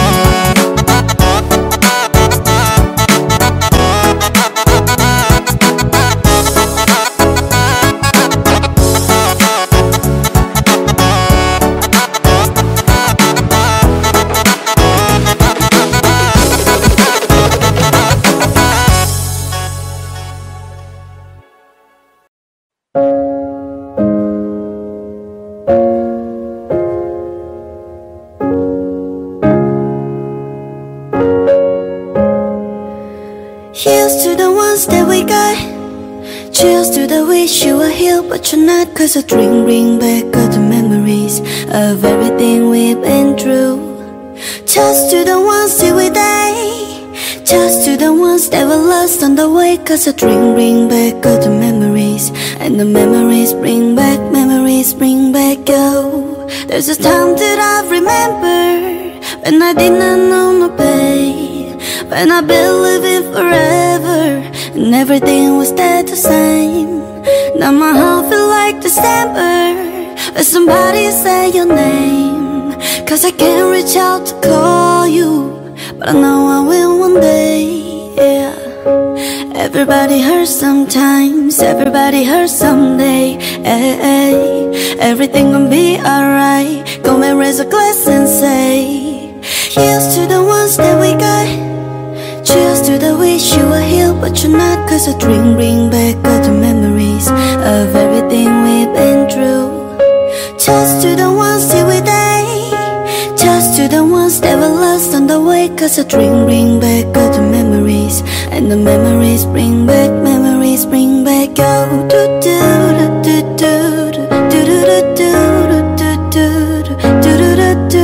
Here's to the ones that we got. Cheers to the wish you were here but you're not. Cause a drink bring back all the memories of everything we've been through. Toast to the ones till we die. Toast to the ones that were lost on the way. Cause a drink bring back all the memories. And the memories bring back, memories bring back you. There's a time that I remember when I did not know no pain, when I believed in forever and everything was dead the same. Now my heart feel like December when somebody say your name. Cause I can't reach out to call you, but I know I will one day, yeah. Everybody hurts sometimes, everybody hurts someday, hey, hey. Everything gon' be alright. Go and raise a glass and say, here's to the ones that we got. Cheers to the wish you were here but you're not. Cause a drink bring back all the memories of everything we've been through. Toast to the ones till we die. Toast to the ones that were lost on the way. Cause a drink bring back all the memories. And the memories bring back, memories bring back oh, do do do do do do do do do do do do do.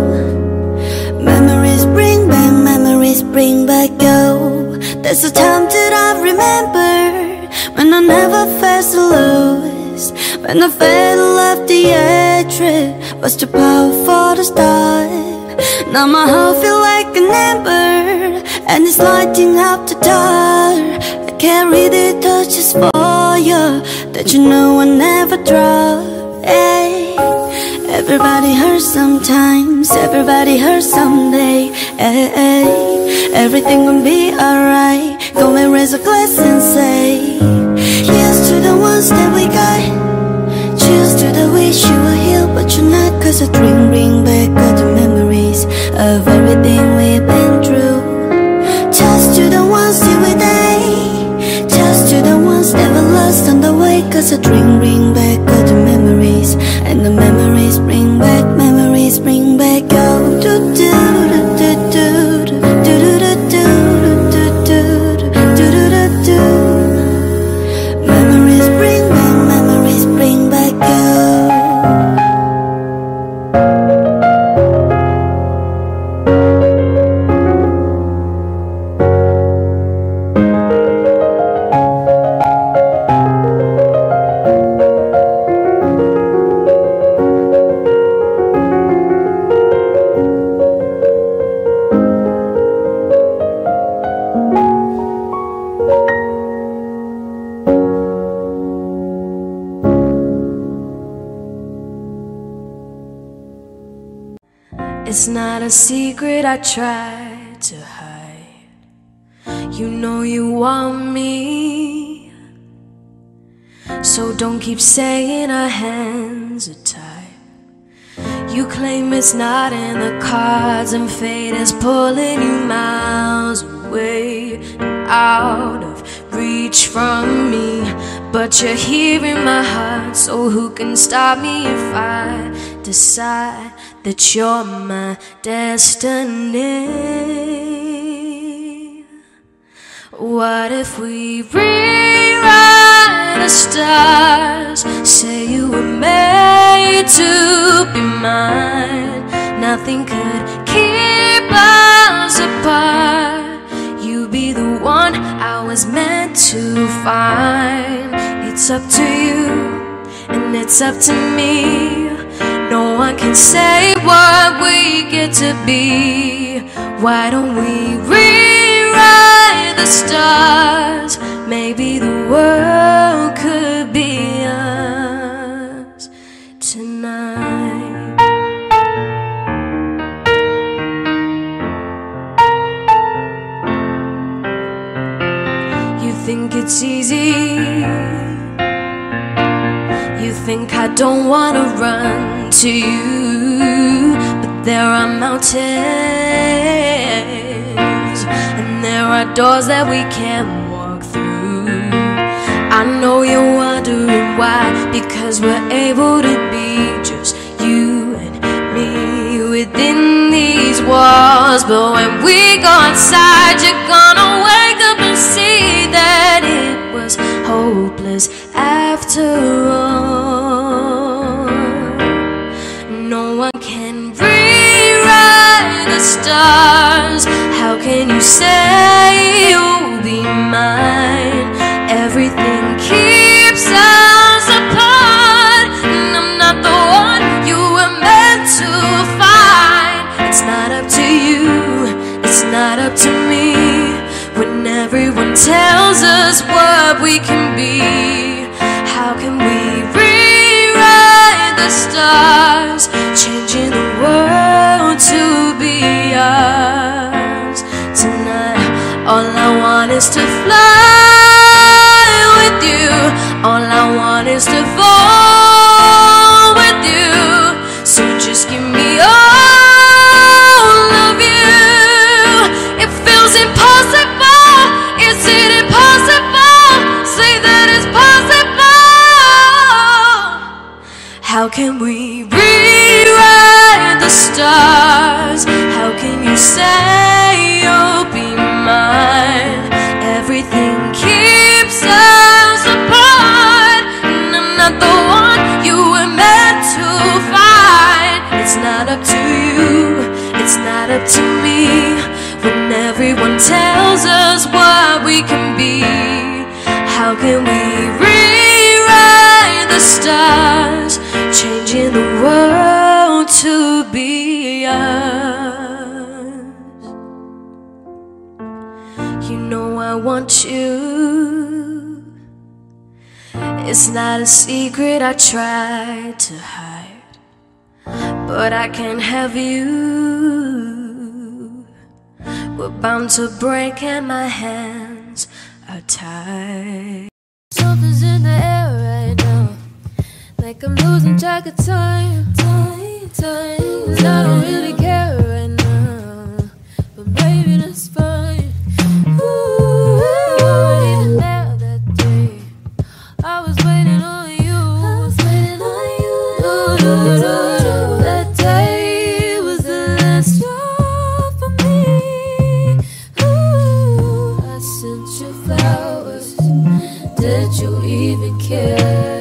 Memories bring back, memories bring back you. There's a time that I remember when I never felt so loose, when I felt left the hatred was too powerful to start. Now my heart feel like an ember and it's lighting up the dark. I carry the torches for you that you know I never drop, hey. Everybody hurts sometimes, everybody hurts someday, hey, hey. Everything gon' be alright. Go and raise a glass and say, here's to the ones that we got. Cheers to the wish you were here but you're not. Cause a drink bring back all the memories of everything we've been through. Toast to the ones till we die. Toast to the ones that were lost on the way. Cause a drink bring back all the memories. And the memories bring back, memories bring back oh, do do do do do do do do do do do do. Memories bring back, memories bring back you. It's not a secret I tried to hide. You know you want me, so don't keep saying our hands are tied. You claim it's not in the cards and fate is pulling you miles away and out of reach from me. But you're here in my heart, so who can stop me if I decide that you're my destiny? What if we rewrite the stars? Say you were made to be mine. Nothing could keep us apart. You be the one I was meant to find. It's up to you, and it's up to me. No one can say what we get to be. Why don't we rewrite the stars? Maybe the world could be us tonight. You think it's easy. You think I don't wanna run to you, but there are mountains and there are doors that we can't walk through. I know you're wondering why, because we're able to be just you and me within these walls. But when we go outside, you're gonna wake up and see that it was hopeless after all. No one can rewrite the stars. How can you say you'll be mine? Everything keeps us apart, and I'm not the one you were meant to find. It's not up to you, it's not up to me. When everyone tells us what we can be, how can we rewrite the stars? Changing the world to be ours tonight. All I want is to fly with you. All I want is to fall with you. So just give me all of you. It feels impossible. Is it impossible? Say that it's possible. How can we rewrite the stars? How can you say you'll be mine? Everything keeps us apart, and I'm not the one you were meant to find. It's not up to you, it's not up to me. When everyone tells us what we can be, how can we rewrite the stars? Changing the world to be us. You know I want you. It's not a secret I tried to hide, but I can't have you. We're bound to break and my hands are tied. Something's in the air right now, like I'm losing track of time, time, time. 'Cause I don't really care right now, but maybe that's fine. Ooh, I wasn't even there that day. I was waiting on you. I was waiting on you. Ooh, ooh, ooh. That day was the last straw for me. Ooh, I sent you flowers. Did you even care?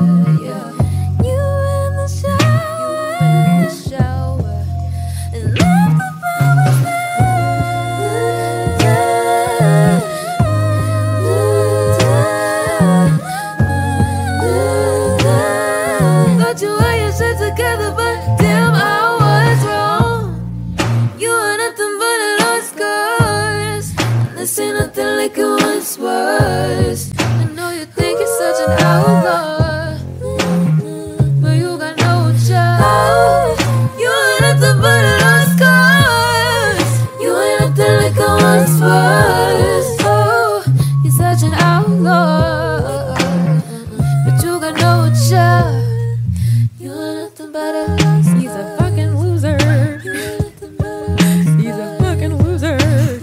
Together, but damn, I was wrong. You are nothing but a lost scars. This ain't nothing like it once was. I know you think you're such an outlaw, but you got no job. You are nothing but a lost scars. You ain't nothing like it once was. Oh, you're such an outlaw, but you got no job. He's a fucking loser. He's a fucking loser.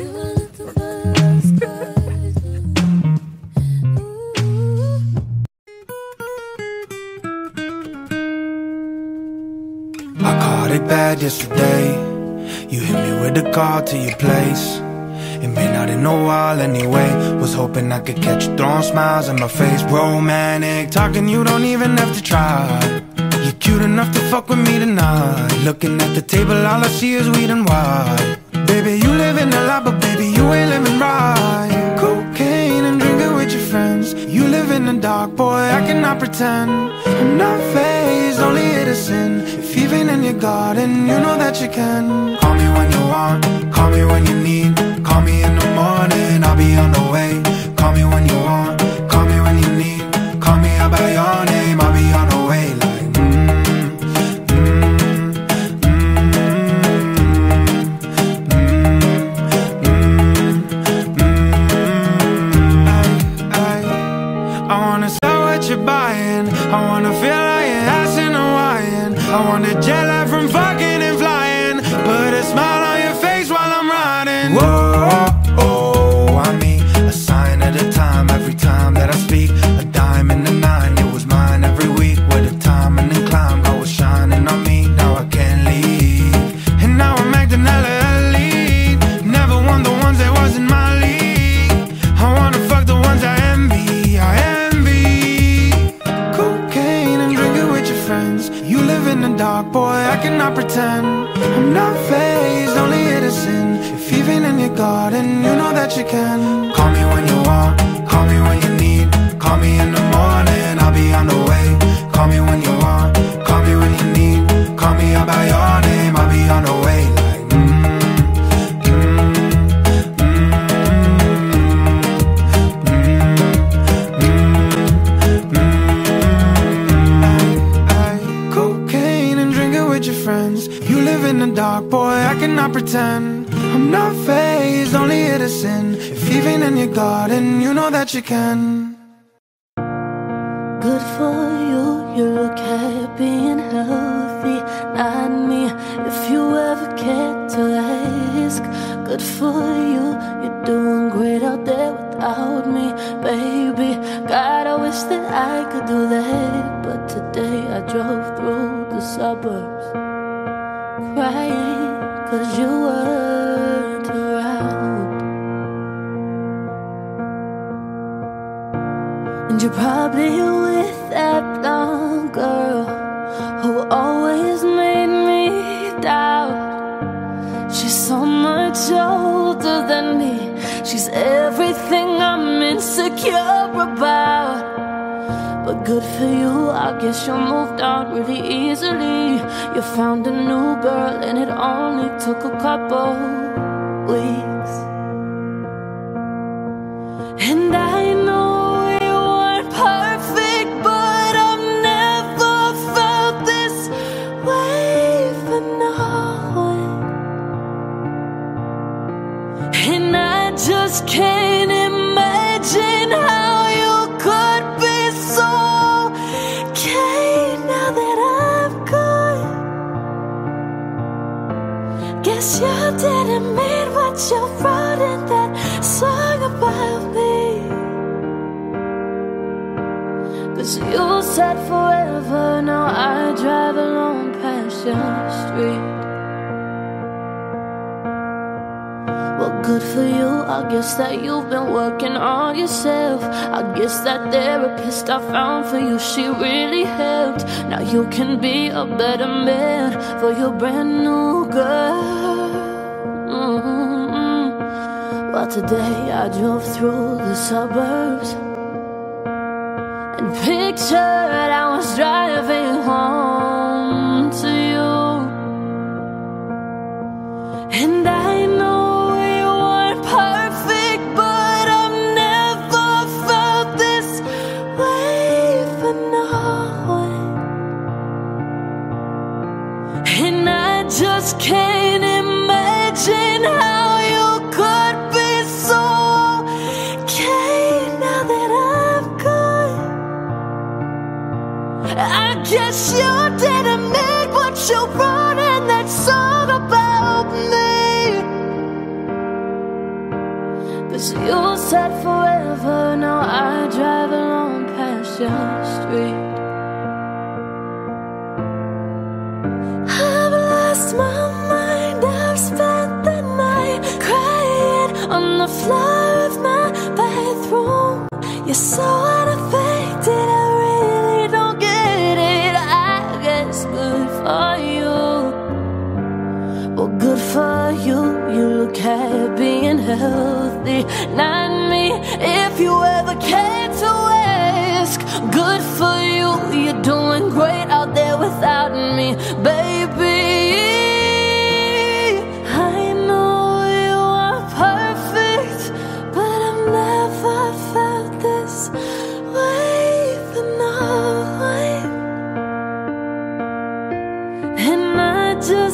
I caught it bad yesterday. You hit me with a call to your place. It been out in a while anyway. Was hoping I could catch you throwing smiles in my face. Romantic talking, you don't even have to try. You're cute enough to fuck with me tonight. Looking at the table, all I see is weed and wine. Baby, you living a lot, but baby, you ain't living right. Cocaine and drinking with your friends. You live in the dark, boy, I cannot pretend. I'm not fazed, only innocent. If even in your garden, you know that you can. Call me when you want, call me when you need. Call me in the morning, I'll be on the way. Call me when you want, call me when you need. Call me out by your name, I'll be on the way. Like, mm, mm, mm, mm, I, I, I wanna sell what you're buying. I wanna feel like your ass in Hawaiian. I want the jet lag from fucking and flying. Put a smile on your face while I'm riding. Whoa, oh, oh, I mean a sign at a time. Every time that I speak, a dime and a nine. It was mine every week with a time and a climb. God was shining on me, now I can't leave. And now I'm acting hella elite. Never won the ones that wasn't my league. I wanna fuck the ones I envy, I envy. Cocaine and drinking with your friends. You live in the dark, boy, I cannot pretend. I'm not fazed, only innocent. If even in your garden, you know that you can. Call me when you want, call me when you need. Call me in the morning, I'll be on the way. Call me when you want, call me when you need. Call me out by your name, I'll be on the way. Like, mm, mm, mm, mm, mm, I, I, cocaine and drinking with your friends. You live in the dark, boy, I cannot pretend. I'm not fazed, only innocent. If even in your garden, you know that you can. Good for you, you look happy and healthy. Not me, if you ever cared to ask. Good for you, you're doing great out there without me, baby. God, I wish that I could do that. But today I drove through the suburbs, crying cause you weren't around. And you're probably with that blonde girl who always made me doubt. She's so much older than me. She's everything I'm insecure about. But good for you, I guess you moved on really easily. You found a new girl and it only took a couple weeks. And I know we weren't perfect, but I've never felt this way for no one. And I just can't imagine how you could be so okay now that I'm gone. Guess you didn't mean what you wrote in that song about me. Cause you said forever, now I drive alone past your street. Well, good for you, I guess that you've been working on yourself. I guess that therapist I found for you, she really helped. Now you can be a better man for your brand new girl. Mm-hmm. Well, today I drove through the suburbs and pictured I was driving home to you. And I know perfect, but I've never felt this way for no one. And I just can't imagine how you could be so okay now that I'm gone. I guess you didn't mean what you wrote in that song about me. Cause you said forever, now I drive alone past your street. I've lost my mind, I've spent the night crying on the floor of my bathroom. You're so unaffected, I really don't get it. I guess good for you. Well, good for you, you look happy and healthy. Not me, if you ever cared to ask. Good for you, you're doing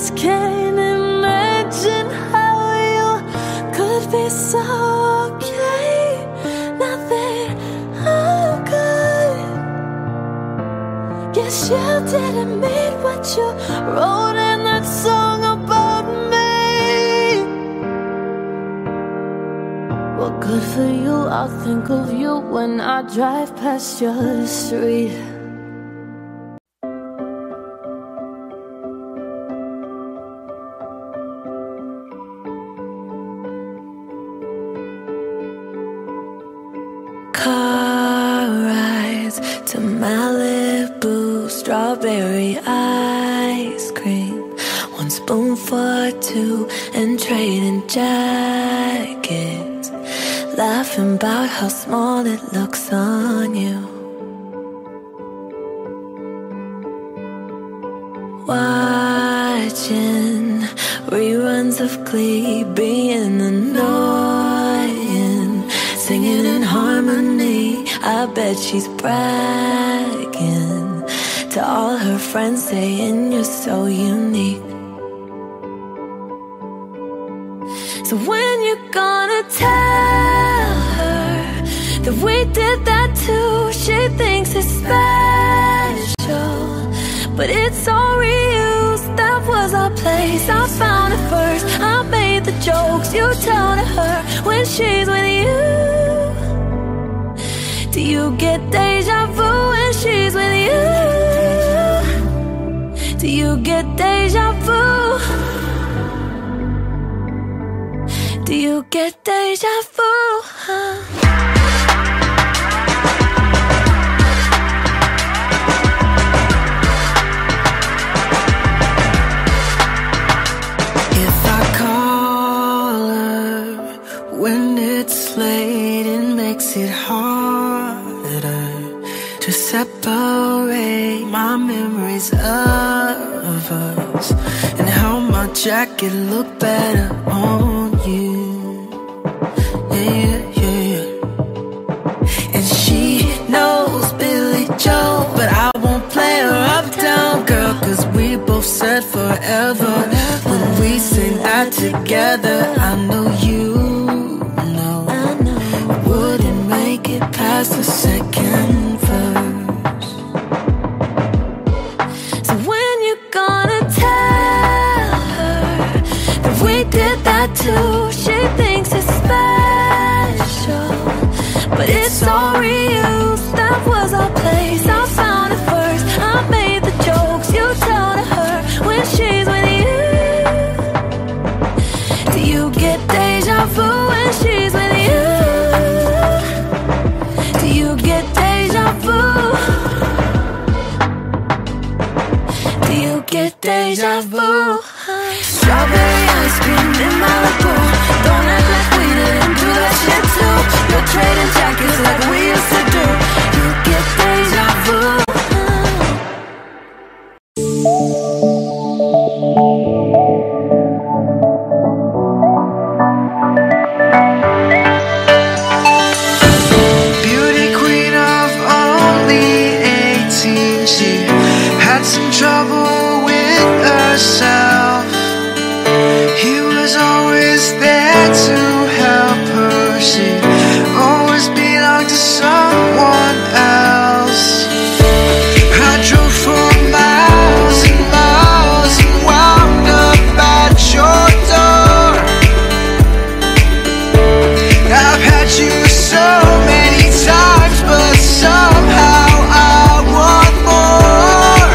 just can't imagine how you could be so okay. Nothing I'm good. Guess you didn't mean what you wrote in that song about me. Well, good for you, I'll think of you when I drive past your street. Car rides to Malibu, strawberry ice cream, one spoon for two, and trading jackets, laughing about how small it looks on you. Watching reruns of Glee, being annoying, singing in harmony. I bet she's bragging to all her friends, saying you're so unique. So when you gonna tell her that we did that too? She thinks it's special, but it's all reused. That was our place, I found it first. I made the jokes you tell to her when she's with you. Do you get deja vu when she's with you? Do you get deja vu? Do you get deja vu? Huh? When it's late, it makes it harder to separate my memories of us and how my jacket looked better on you. Yeah, yeah, yeah. And she knows Billy Joe, but I won't play her uptown girl, cause we both said forever when we sing that together. I know you past the second verse. So when you gonna tell her that we did that too? She thinks it's special, but it's all reused. That was our place, I found it first. I made the jokes you tell to her when she's with you. Do you get deja vu when she's with you? Get deja vu? Do you get deja vu? Strawberry ice cream in Malibu. Don't act like we didn't do that shit too. You're trading jackets like we used to do. You get deja vu. Some trouble with herself. He was always there to help her. She always belonged to someone else. I drove for miles and miles and wound up at your door. I've had you so many times, but somehow I want more.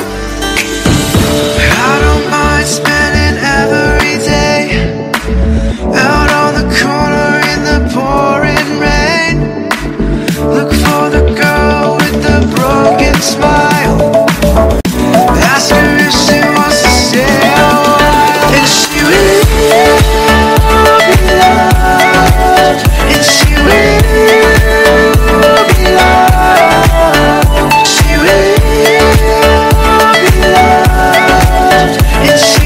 Spending every day out on the corner in the pouring rain. Look for the girl with the broken smile. Ask her if she wants to stay a while, and she will be loved, and she will be loved, she will be loved, and she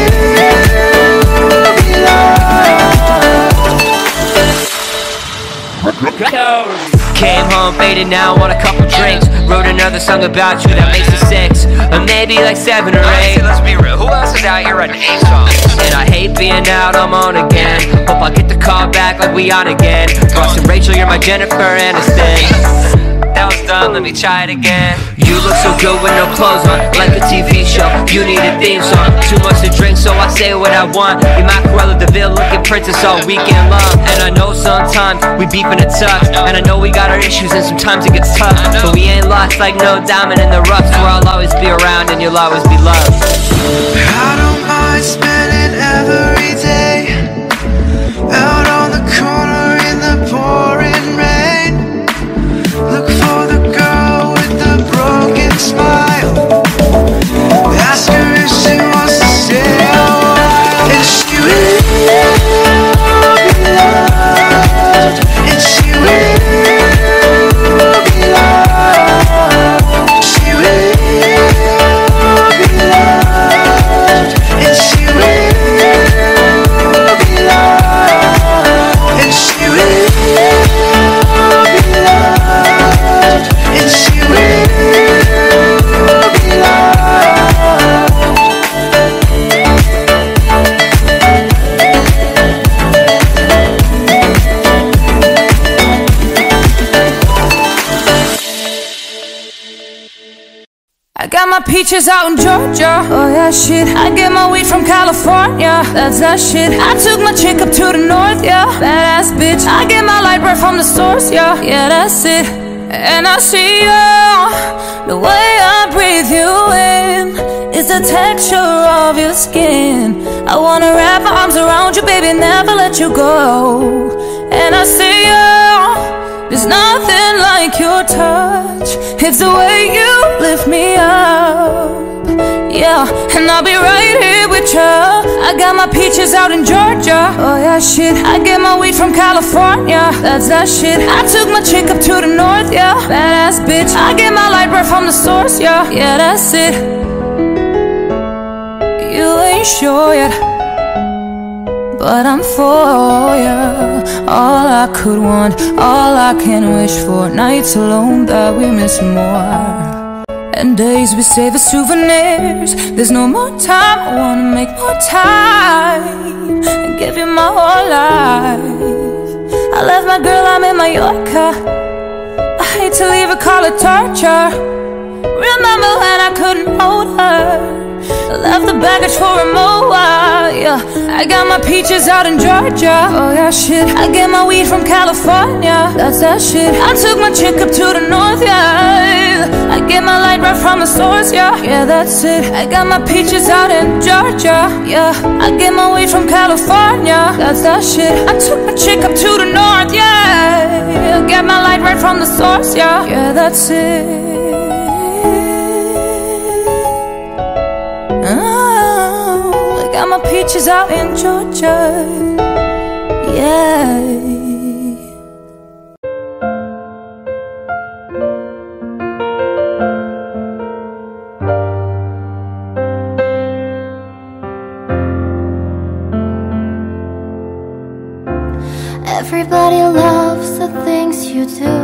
came home faded now, want a couple drinks. Wrote another song about you that makes it six, or maybe like seven or eight. Honestly, let's be real, who else is niggas out here writing hate songs. And I hate being out, I'm on again. Hope I'll get the call back like we on again. Ross and Rachel, you're my Jennifer Aniston. That was done, let me try it again. You look so good with no clothes on, like a T V show. You need a theme song, too much to drink, so I say what I want. You my Cruella de Vil looking princess all weekend long. And I know sometimes we beef and it sucks, and I know we got our issues and sometimes it gets tough, but we ain't lost like no diamond in the rough. Where I'll always be around and you'll always be loved. I don't mind spending every day out on the corner in the pouring rain. Look for the girl with the broken smile. Ask her if she wants to stay a while. And she will be loved. And she will be loved. She will be loved. And she will be loved. And she will be loved. And she will be loved. I got my peaches out in Georgia, oh yeah shit. I get my weed from California, that's that shit. I took my chick up to the north, yeah, badass bitch. I get my light right from the source, yeah, yeah that's it. And I see you, the way I breathe you in is the texture of your skin. I wanna wrap my arms around you, baby, never let you go. And I see you, there's nothing like your touch. It's the way you lift me up, yeah. And I'll be right here with you. I got my peaches out in Georgia, oh yeah shit. I get my weed from California, that's that shit. I took my chick up to the north, yeah, badass bitch. I get my light right from the source, yeah, yeah that's it. You ain't sure yet, but I'm for ya. All I could want, all I can wish for. Nights alone that we miss more, and days we save as souvenirs. There's no more time, I wanna make more time and give you my whole life. I left my girl, I'm in Mallorca. I hate to leave her, call it torture. Remember when I couldn't hold her? I left the baggage for a while, yeah. I got my peaches out in Georgia, oh yeah shit. I get my weed from California, that's that shit. I took my chick up to the north, yeah. I get my light right from the source, yeah, yeah that's it. I got my peaches out in Georgia, yeah. I get my weed from California, that's that shit. I took my chick up to the north, yeah. Get my light right from the source, yeah, yeah that's it. Oh, I got my peaches out in Georgia, yeah. Everybody loves the things you do,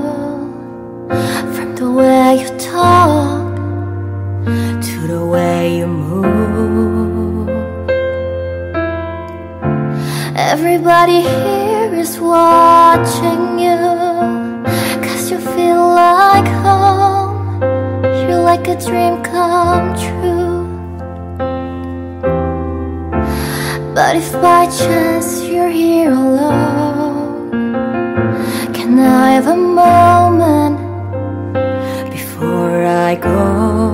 from the way you talk to the way you move. Everybody here is watching you, 'cause you feel like home. You're like a dream come true. But if by chance you're here alone, can I have a moment before I go?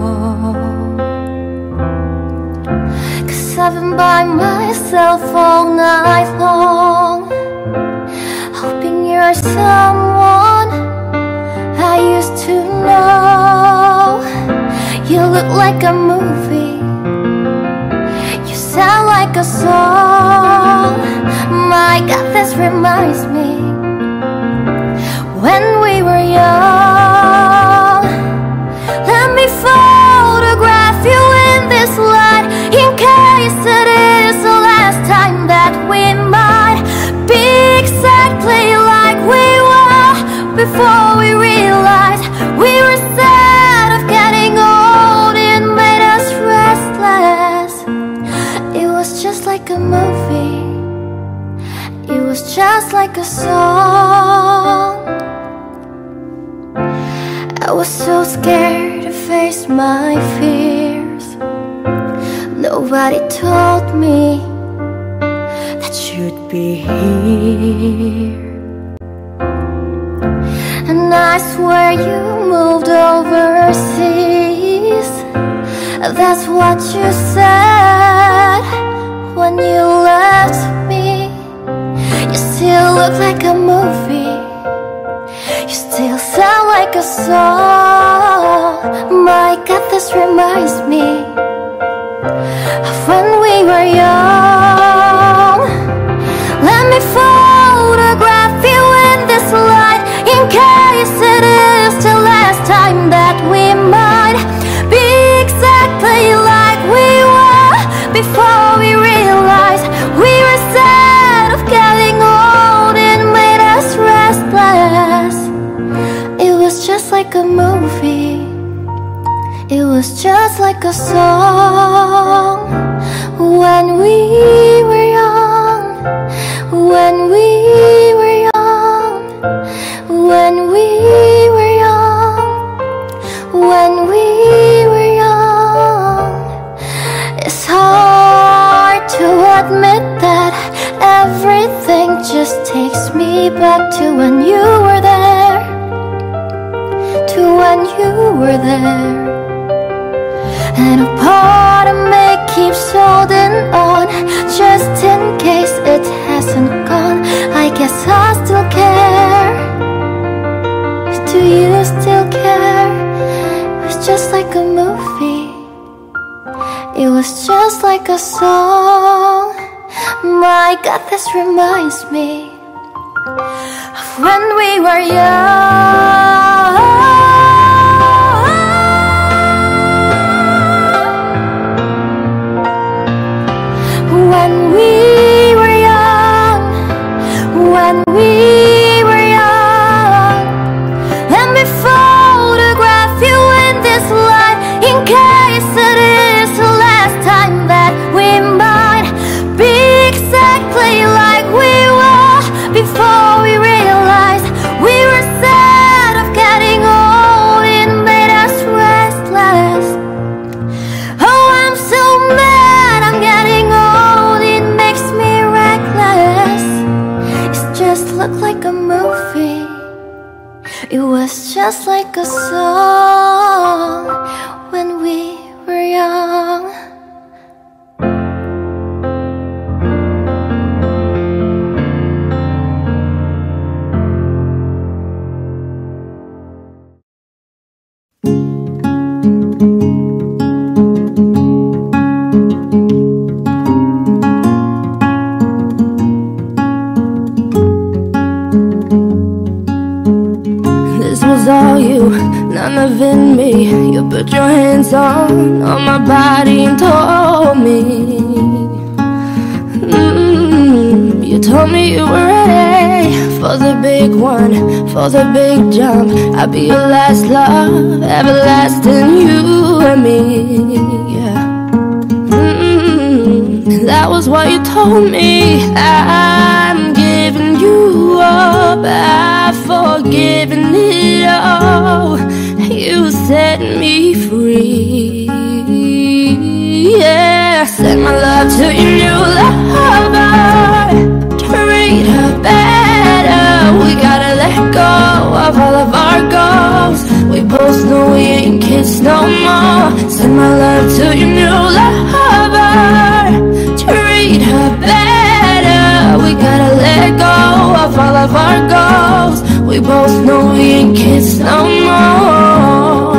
'Cause I've been by myself all night long, hoping you're someone I used to know. You look like a movie, sound like a song. My God, this reminds me when we were young. Let me photograph you in this light, in case it is the last time that we might be exactly like we were before we realized we were sad of getting old. It made us restless. like a song. I was so scared to face my fears. Nobody told me that you'd be here. And I swear you moved overseas. That's what you said when you left me. You still look like a movie. You still sound like a song. My God, this reminds me of when we were young. Let me photograph you in this light, in case it is the last time that we might be exactly like we were before we realized we were sad of getting old. It made us restless. It was just like a movie. It was just like a song. When we were young, when we were young, when we were young, when we were young. It's hard to admit that everything just takes me back to when you were there, to when you were there. And a part of me keeps holding on, just in case it hasn't gone. I guess I still care. Do you still care? It was just like a movie. It was just like a song. My God, this reminds me of when we were young. When we were young, when we were young. Let me photograph you in this light, in case it is the last time that we might be exactly like we were before we realized we were sad of getting old. It made us restless. Oh, I'm so mad I'm getting old. It makes me reckless. It's just look like a movie. It was just like a song when we were young. All you, none of it me. You put your hands on, on my body and told me, mm, you told me you were ready for the big one, for the big jump. I'll be your last love, everlasting, you and me, yeah. Mm, that was what you told me. I'm giving you up, I've forgiven it all. You set me free, yeah. Send my love to your new lover, treat her better. We gotta let go of all of our goals. We both know we ain't kids no more. Send my love to your new lover, treat her better. We gotta let go of all of our goals. We both know we ain't kids no more.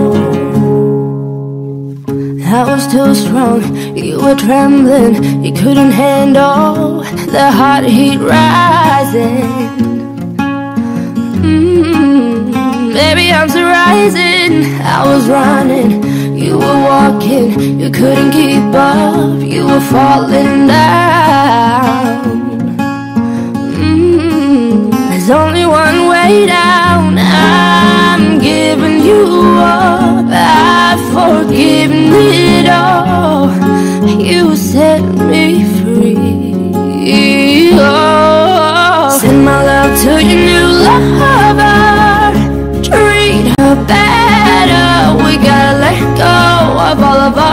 I was too strong, you were trembling. You couldn't handle the hot heat rising. mm, Baby, I'm rising. I was running, you were walking. You couldn't keep up, you were falling down. There's only one way down. I'm giving you up, I've forgiven it all. You set me free, oh. Send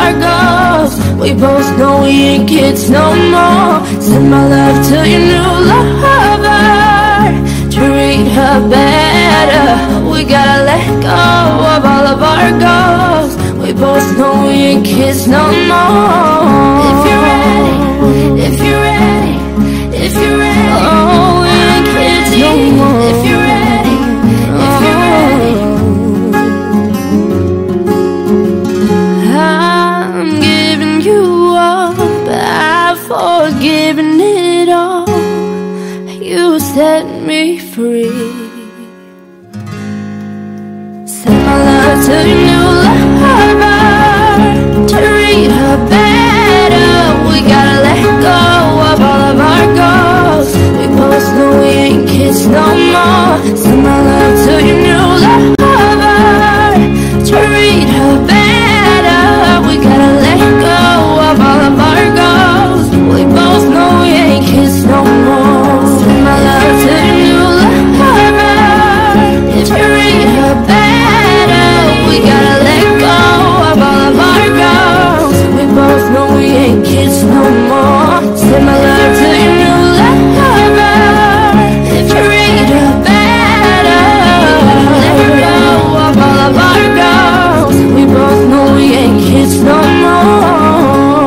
our goals. We both know we ain't kids no more. Send my love to your new lover. Treat her better. We gotta let go of all of our goals. We both know we ain't kids no more. If you're ready, if you're ready, if you're ready, oh, we ain't kids no more. If you're ready, if you're ready, I'm giving you up. I've forgiven it all. You set me free. Send my love to your new lover. Treat her better. We gotta let go of all of our goals. We both know we ain't kids no more. Send my love to your new lover. Treat her better. We gotta let go of all of our goals. We both know we ain't kids no more. Send my love to your new lover. Treat her better. We gotta let go of all of our goals. We both know we ain't kids no more. Send my love to your new lover. Treat her better. Let go of all of our goals. We both know we ain't kids no more.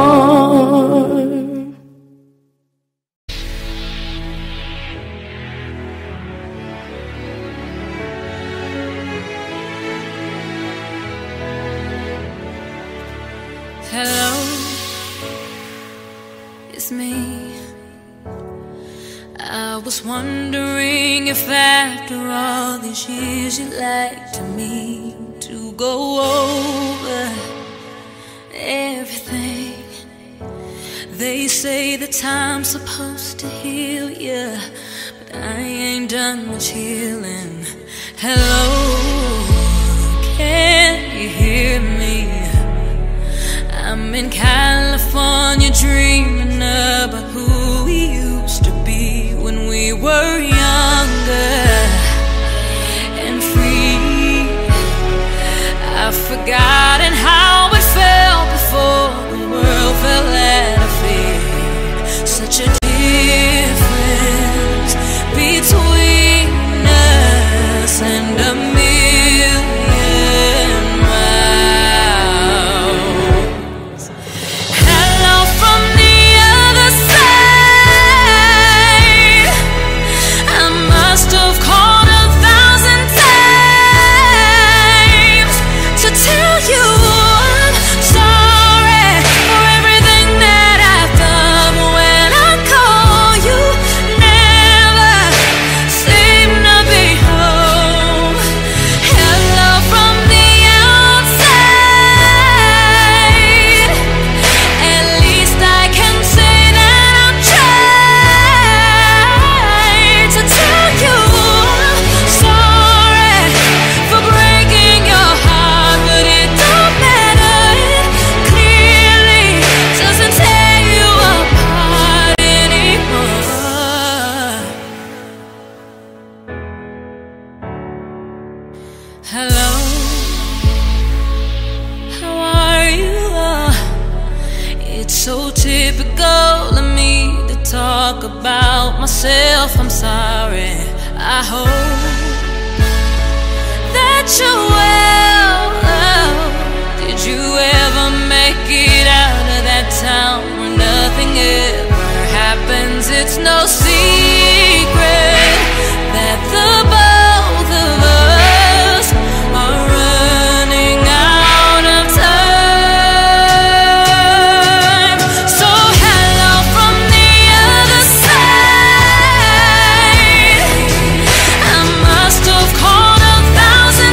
Hello, it's me. I was wondering if after all these years you'd like to me to go over everything. They say that time's supposed to heal ya, but I ain't done much healing. Hello, can you hear me? I'm in California dreaming about who we used to be when we were younger and free. I've forgotten how it felt before the world fell out of feet. Such a difference between us and a million miles. Hello from the other side. I must have called a thousand times to tell you I'm sorry for everything that I've done. When I call, you never seem to be home. Hello from the outside. At least I can say that I've tried to tell you I'm sorry for breaking your heart, but it don't matter. It clearly doesn't tear you apart anymore. Hello, how are you? It's so typical of me to talk about myself. I'm sorry. I hope that you're well. Did you ever make it out of that town where nothing ever happens? It's no secret that the both of us are running out of time. So hello from the other side. I must have called a thousand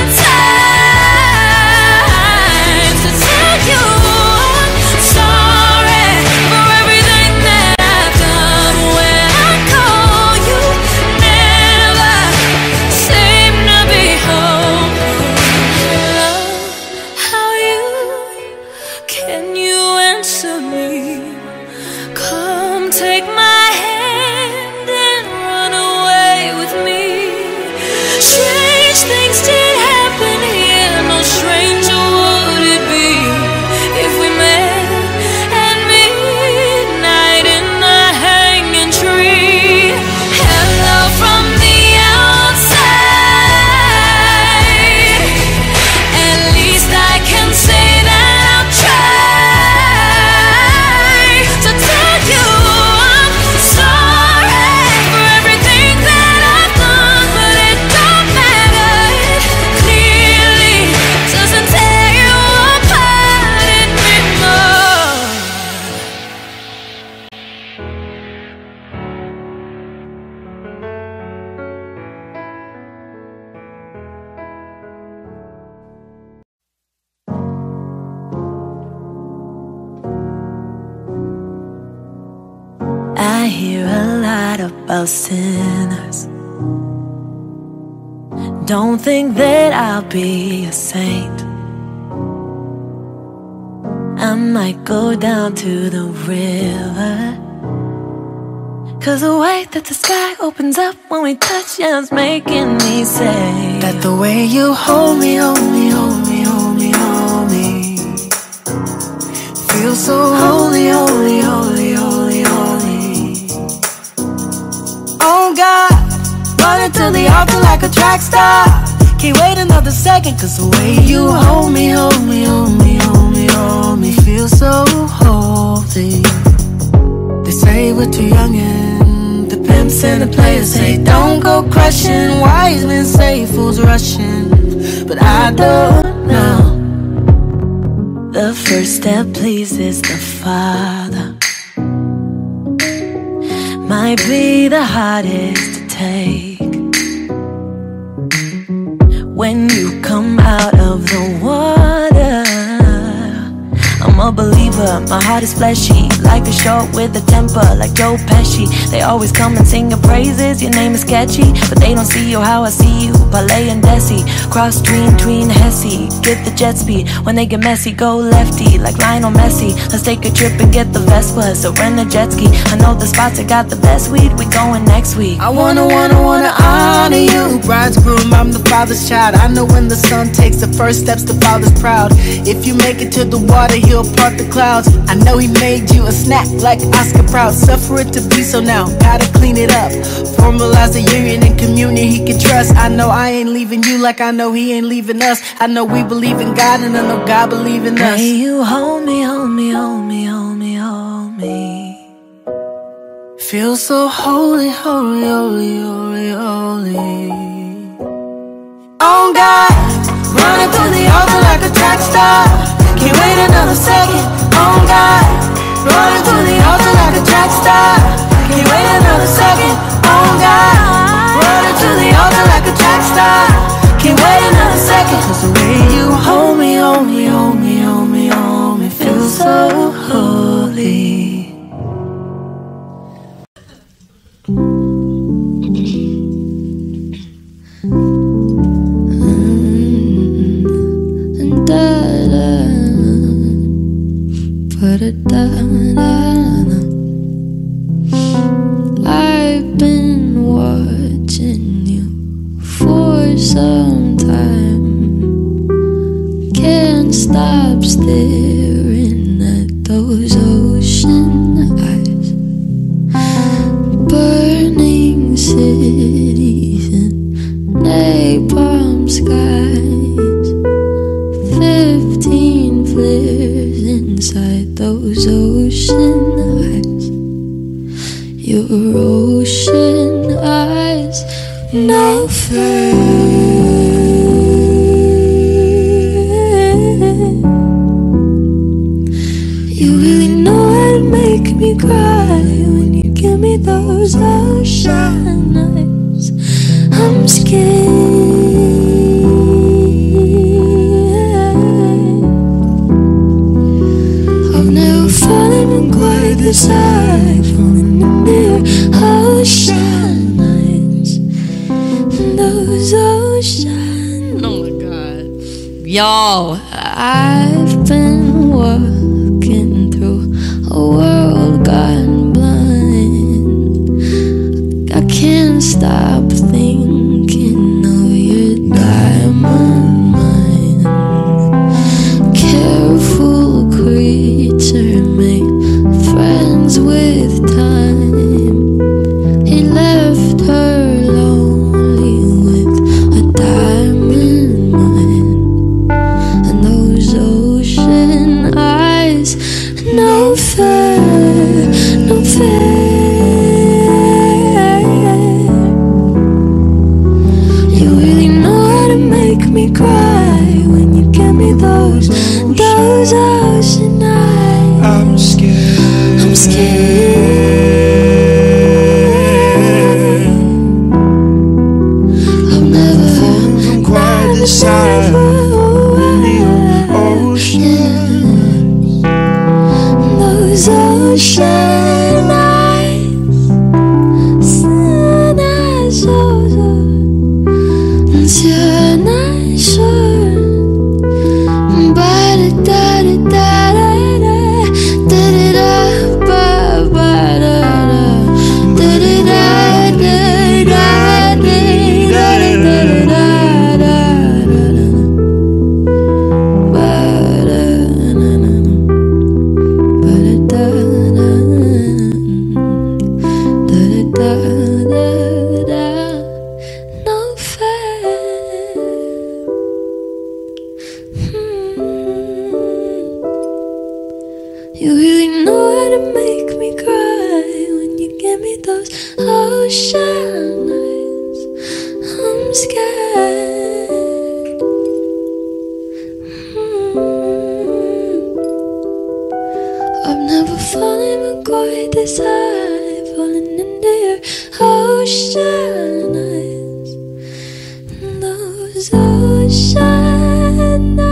times to tell you I'm sorry for everything that I've done. When I call, you never seem to be home. Hello, how are you? Can you answer me? Come take my hand and run away with me. Strange things did happen here. No stranger would it be if we met I hear a lot about sinners. Don't think that I'll be a saint. I might go down to the river, 'cause the way that the sky opens up when we touch, yeah, it's making me say that the way you hold me, hold me, hold me, hold me, hold me, feels so holy, holy, holy, holy, holy. Oh God, running to the altar like a track star. Can't wait another second, 'cause the way you hold me, hold me, hold me, hold me, hold me, feels so holy. They say we're too young and the pimps and the players say don't go crushing. Wise men say fools rushing, but I don't know. The first step pleases the Father, might be the hardest to take. When you come out of the water, I'm a believer, my heart is fleshy. Life is short with a temper like Joe Pesci. They always come and sing your praises, your name is catchy, but they don't see you how I see you. Palais and Desi, cross tween, tween, Hesse. Get the jet speed, when they get messy, go lefty like Lionel Messi. Let's take a trip and get the Vespas or rent a jet ski. I know the spots that got the best weed, we going next week. I wanna, wanna, wanna honor you, bridegroom, I'm the father's child. I know when the son takes the first steps, the father's proud. If you make it to the water, he'll part the clouds. I know he made you a snack like Oscar Proud. Suffer it to be so now, gotta clean it up. Formalize the union and communion he can trust. I know I ain't leaving you like I know he ain't leaving us. I know we believe in God and I know God believe in us. May you hold me, hold me, hold me, hold me, hold me. Feel so holy, holy, holy, holy, holy. Oh God, running through the altar like a track star. Can't wait another second. Oh God, running through the altar like a track star. Can't wait another second. Oh God, running through the altar like a track star. Can't wait another second. 'Cause the way you hold me, hold me, hold me, hold me, hold me, feels so holy. I've been watching you for some time. Can't stop staring at those ocean eyes. Burning cities and napalm skies. Fifteen flares inside those ocean eyes. Your ocean eyes, no fear. You really know how to make me cry when you give me those ocean eyes. I'm scared. I've never fallen in quite this high, falling in your ocean eyes. Those ocean. Oh my God. Yo, I've been walking through a world gone blind. I can't stop thinking of your diamond mind. Careful creature made friends with time. He left her lonely with a diamond mind. And those ocean eyes, no fair, no fair. You really know how to make me cry when you give me those, those ocean eyes. I'm scared. I'm scared. I've never from quite the side of the ocean. those ocean eyes. You really know how to make me cry when you give me those ocean eyes. I'm scared. mm. I've never fallen quite this high, falling into your ocean eyes. Those ocean eyes.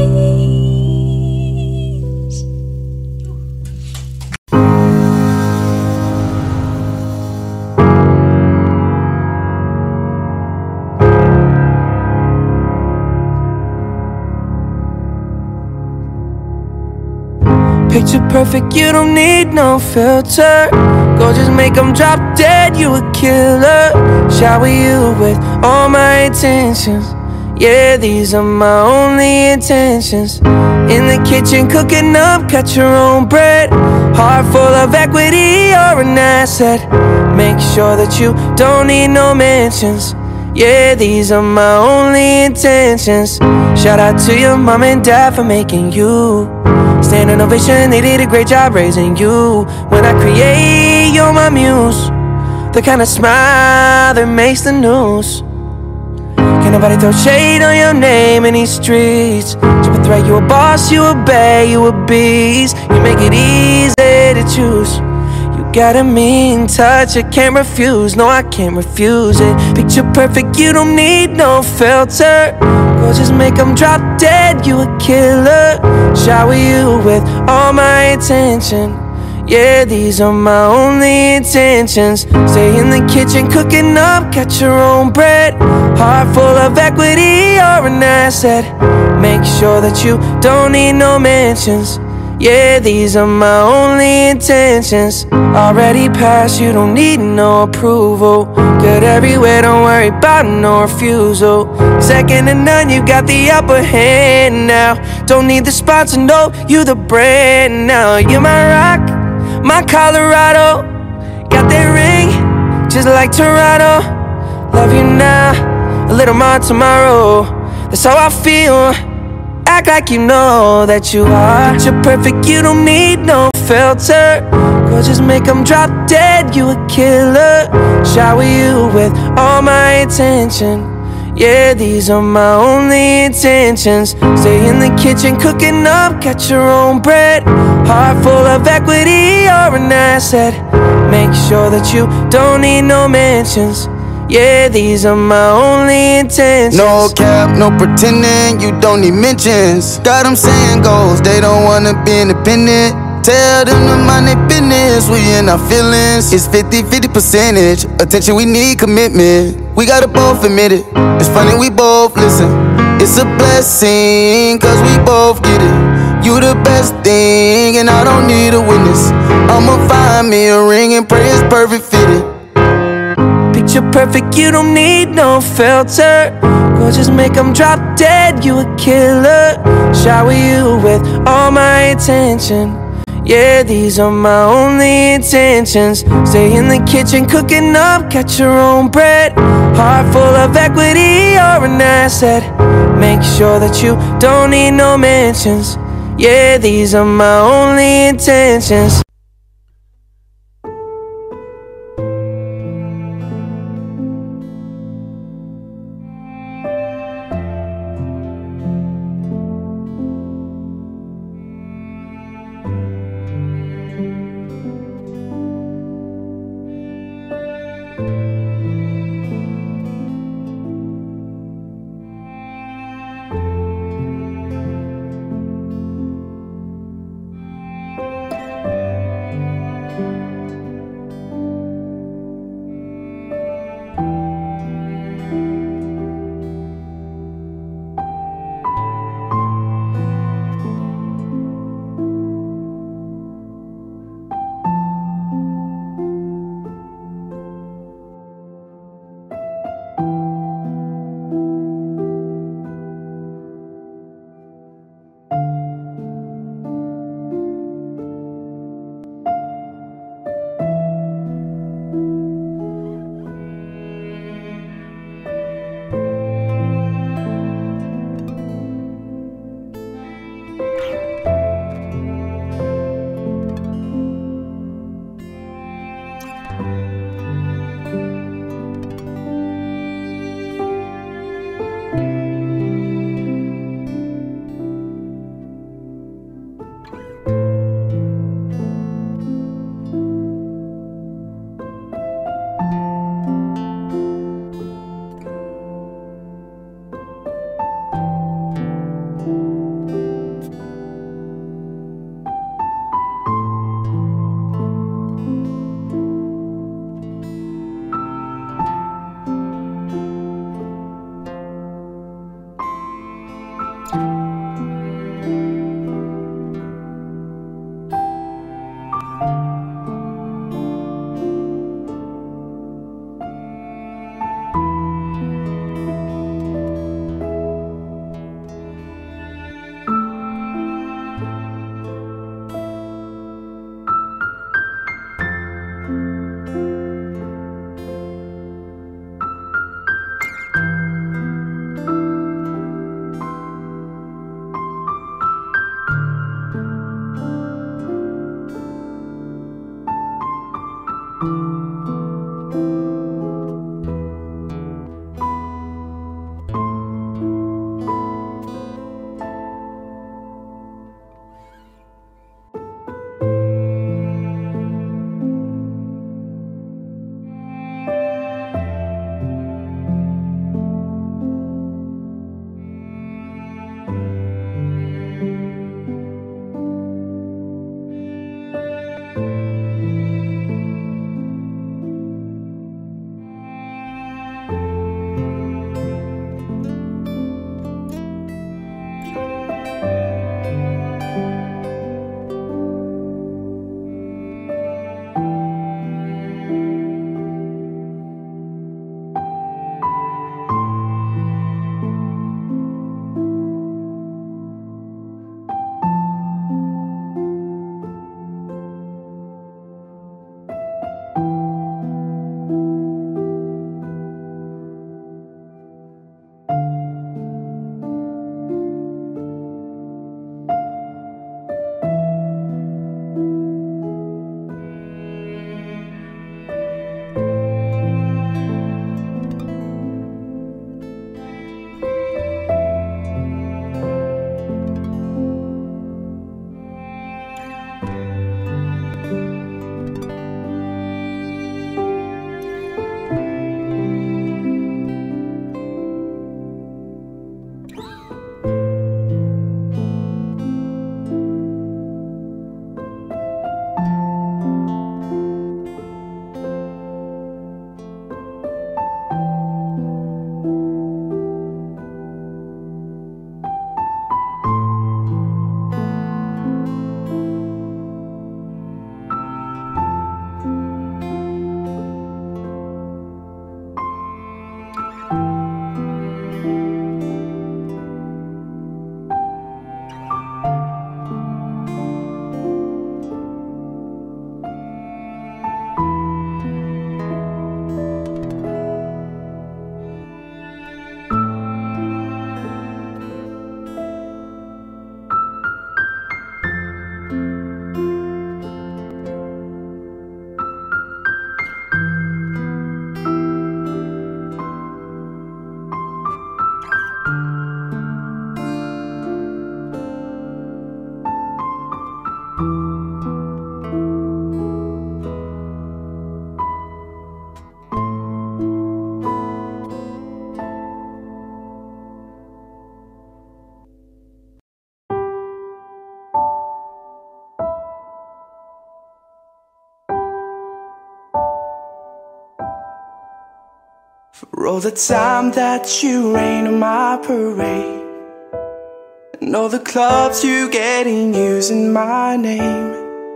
Picture perfect, you don't need no filter. Go just make them drop dead, you a killer. Shower you with all my intentions. Yeah, these are my only intentions. In the kitchen cooking up, cut your own bread. Heart full of equity, you're an asset. Make sure that you don't need no mentions. Yeah, these are my only intentions. Shout out to your mom and dad for making you. Standing ovation, they did a great job raising you. When I create, you're my muse. The kind of smile that makes the news. Can't nobody throw shade on your name in these streets. Triple threat, you a boss, you obey, you a beast. You make it easy to choose. You got a mean touch, I can't refuse. No, I can't refuse it. Picture perfect, you don't need no filter. Go just make them drop dead, you a killer. Shower you with all my attention. Yeah, these are my only intentions. Stay in the kitchen cooking up, cut your own bread. Heart full of equity, you're an asset. Make sure that you don't need no mentions. Yeah, these are my only intentions. Already passed, you don't need no approval. Good everywhere, don't worry about no refusal. Second to none, you got the upper hand now. Don't need the sponsor, no, you the brand now. You're my rock, my Colorado. Got that ring, just like Toronto. Love you now, a little more tomorrow. That's how I feel. Act like you know that you are. You're perfect, you don't need no filter. Go just make them drop dead, you a killer. Shower you with all my attention. Yeah, these are my only intentions. Stay in the kitchen cooking up, cut your own bread. Heart full of equity, you're an asset. Make sure that you don't need no mentions. Yeah, these are my only intentions. No cap, no pretending, you don't need mentions. Got them saying goals, they don't wanna be independent. Tell them to mind their business, we in our feelings. It's fifty fifty percentage, attention we need commitment. We gotta both admit it, it's funny we both listen. It's a blessing, cause we both get it. You the best thing, and I don't need a witness. I'ma find me a ring and pray it's perfect fitted. Picture perfect, you don't need no filter. Go just make them drop dead, you a killer. Shower you with all my attention. Yeah, these are my only intentions. Stay in the kitchen cooking up, cut your own bread. Heart full of equity, you're an asset. Make sure that you don't need no mentions. Yeah, these are my only intentions. For all the time that you rain on my parade, and all the clubs you get in using my name.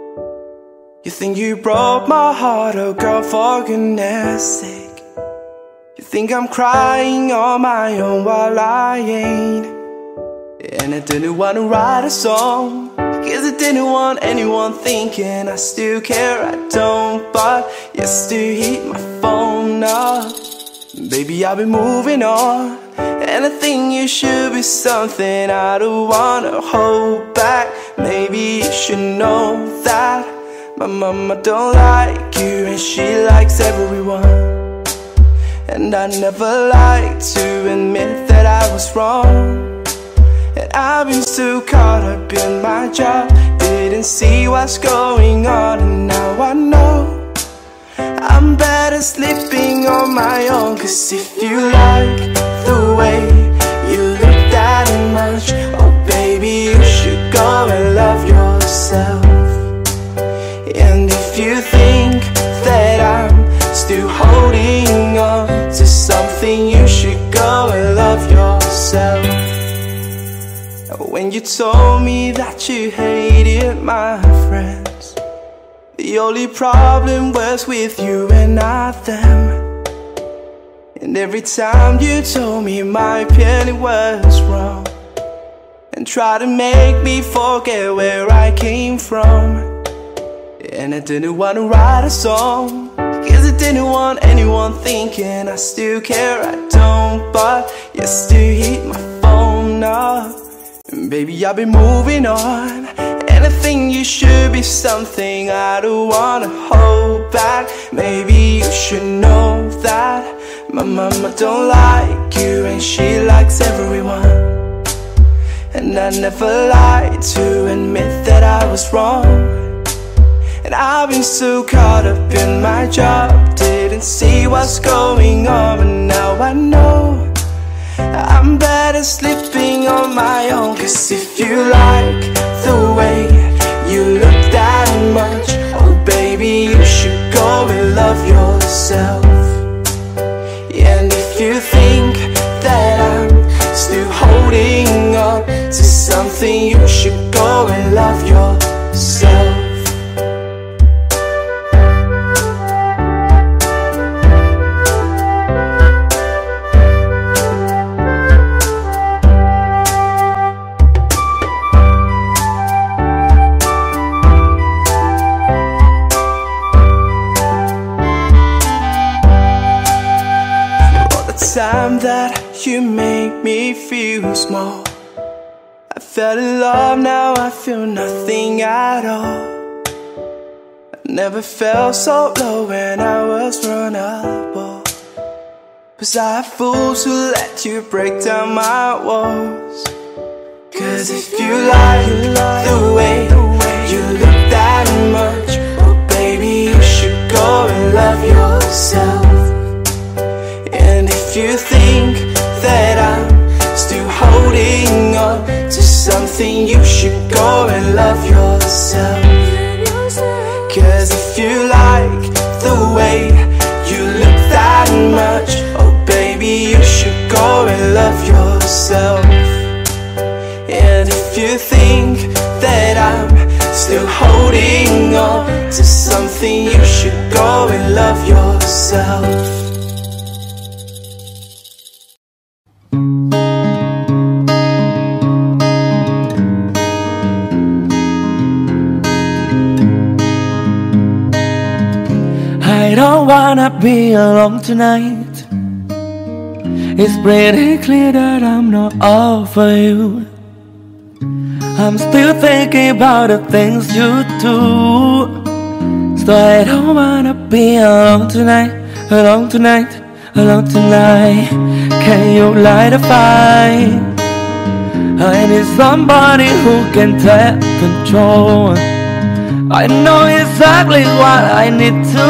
You think you broke my heart, oh girl, for goodness sake. You think I'm crying on my own while I ain't. And I didn't want to write a song, cause I didn't want anyone thinking I still care, I don't. But you still hit my phone up. Baby, I've been moving on, and I think you should be something I don't wanna hold back. Maybe you should know that my mama don't like you, and she likes everyone. And I never like to admit that I was wrong. And I've been so caught up in my job, didn't see what's going on. And now I know I'm better sleeping on my own. Cause if you like the way you look that much, oh baby, you should go and love yourself. And if you think that I'm still holding on to something, you should go and love yourself. When you told me that you hated my friends, The only problem was with you and not them. And every time you told me my opinion was wrong and tried to make me forget where I came from. And I didn't want to write a song, cause I didn't want anyone thinking I still care. I don't, but you still hit my phone up. And baby, I've been moving on, and I think you should be something I don't wanna hold back. Maybe you should know that my mama don't like you and she likes everyone. And I never lied to admit that I was wrong. And I've been so caught up in my job, didn't see what's going on. But now I know I'm better sleeping on my own. Cause if you like the way you look that much, oh baby, you should go and love yourself. And if you think that I'm still holding on to something, you should go and love yourself. Time that you make me feel small, I fell in love, now I feel nothing at all. I never felt so low when I was vulnerable. Was I a fool to let you break down my walls? Cause if you like the way you look that much, oh baby, you should go and love yourself. And if you think that I'm still holding on to something, you should go and love yourself. Cause if you like the way you look that much, oh baby, you should go and love yourself. And if you think that I'm still holding on to something, you should go and love yourself. I don't wanna be alone tonight. It's pretty clear that I'm not all for you. I'm still thinking about the things you do. So I don't wanna be alone tonight, alone tonight, alone tonight. Can you light a fire? I need somebody who can take control. I know exactly what I need to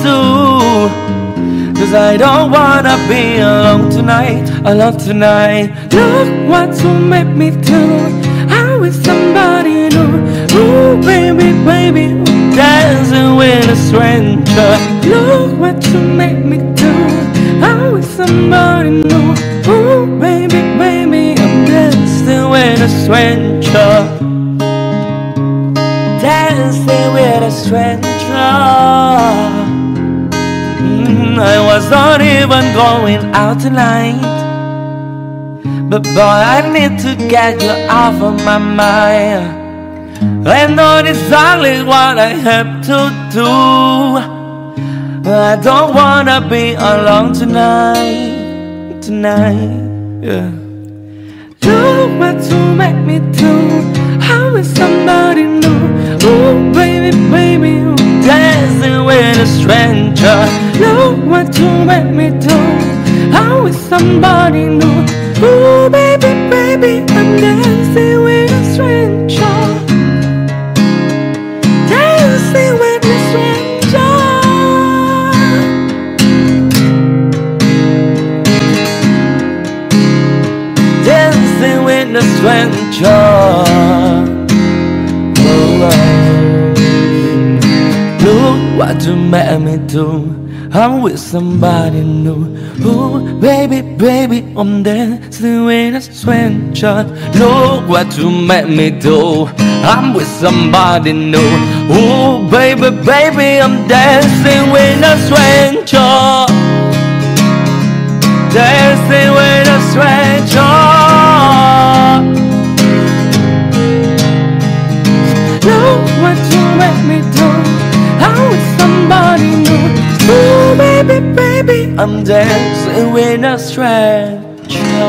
do. Cause I don't wanna be alone tonight, alone tonight. Look what you made me do. I wish somebody knew. Ooh baby, baby, I'm dancing with a stranger. Look what you made me do. I wish somebody knew. Ooh baby, baby, I'm dancing with a stranger. Dancing with a stranger. mm, I was not even going out tonight, but boy, I need to get you off of my mind. I know exactly what I have to do. I don't wanna be alone tonight, tonight, yeah. Look what you make me do. I wish somebody knew. Ooh baby, baby, I'm dancing with a stranger. Look what you make me do. I wish somebody knew. Ooh baby, baby, I'm dancing with a stranger. Dancing with a stranger. Dancing with a stranger. Look what you made me do. I'm with somebody new. Ooh, baby, baby, I'm dancing with a stranger. Look what you made me do. I'm with somebody new. Ooh, baby. baby, baby, I'm dancing with a stranger. Dancing with a stranger. Know what you make me do. I'm with somebody new. Ooh, baby, baby, I'm dancing with a stranger.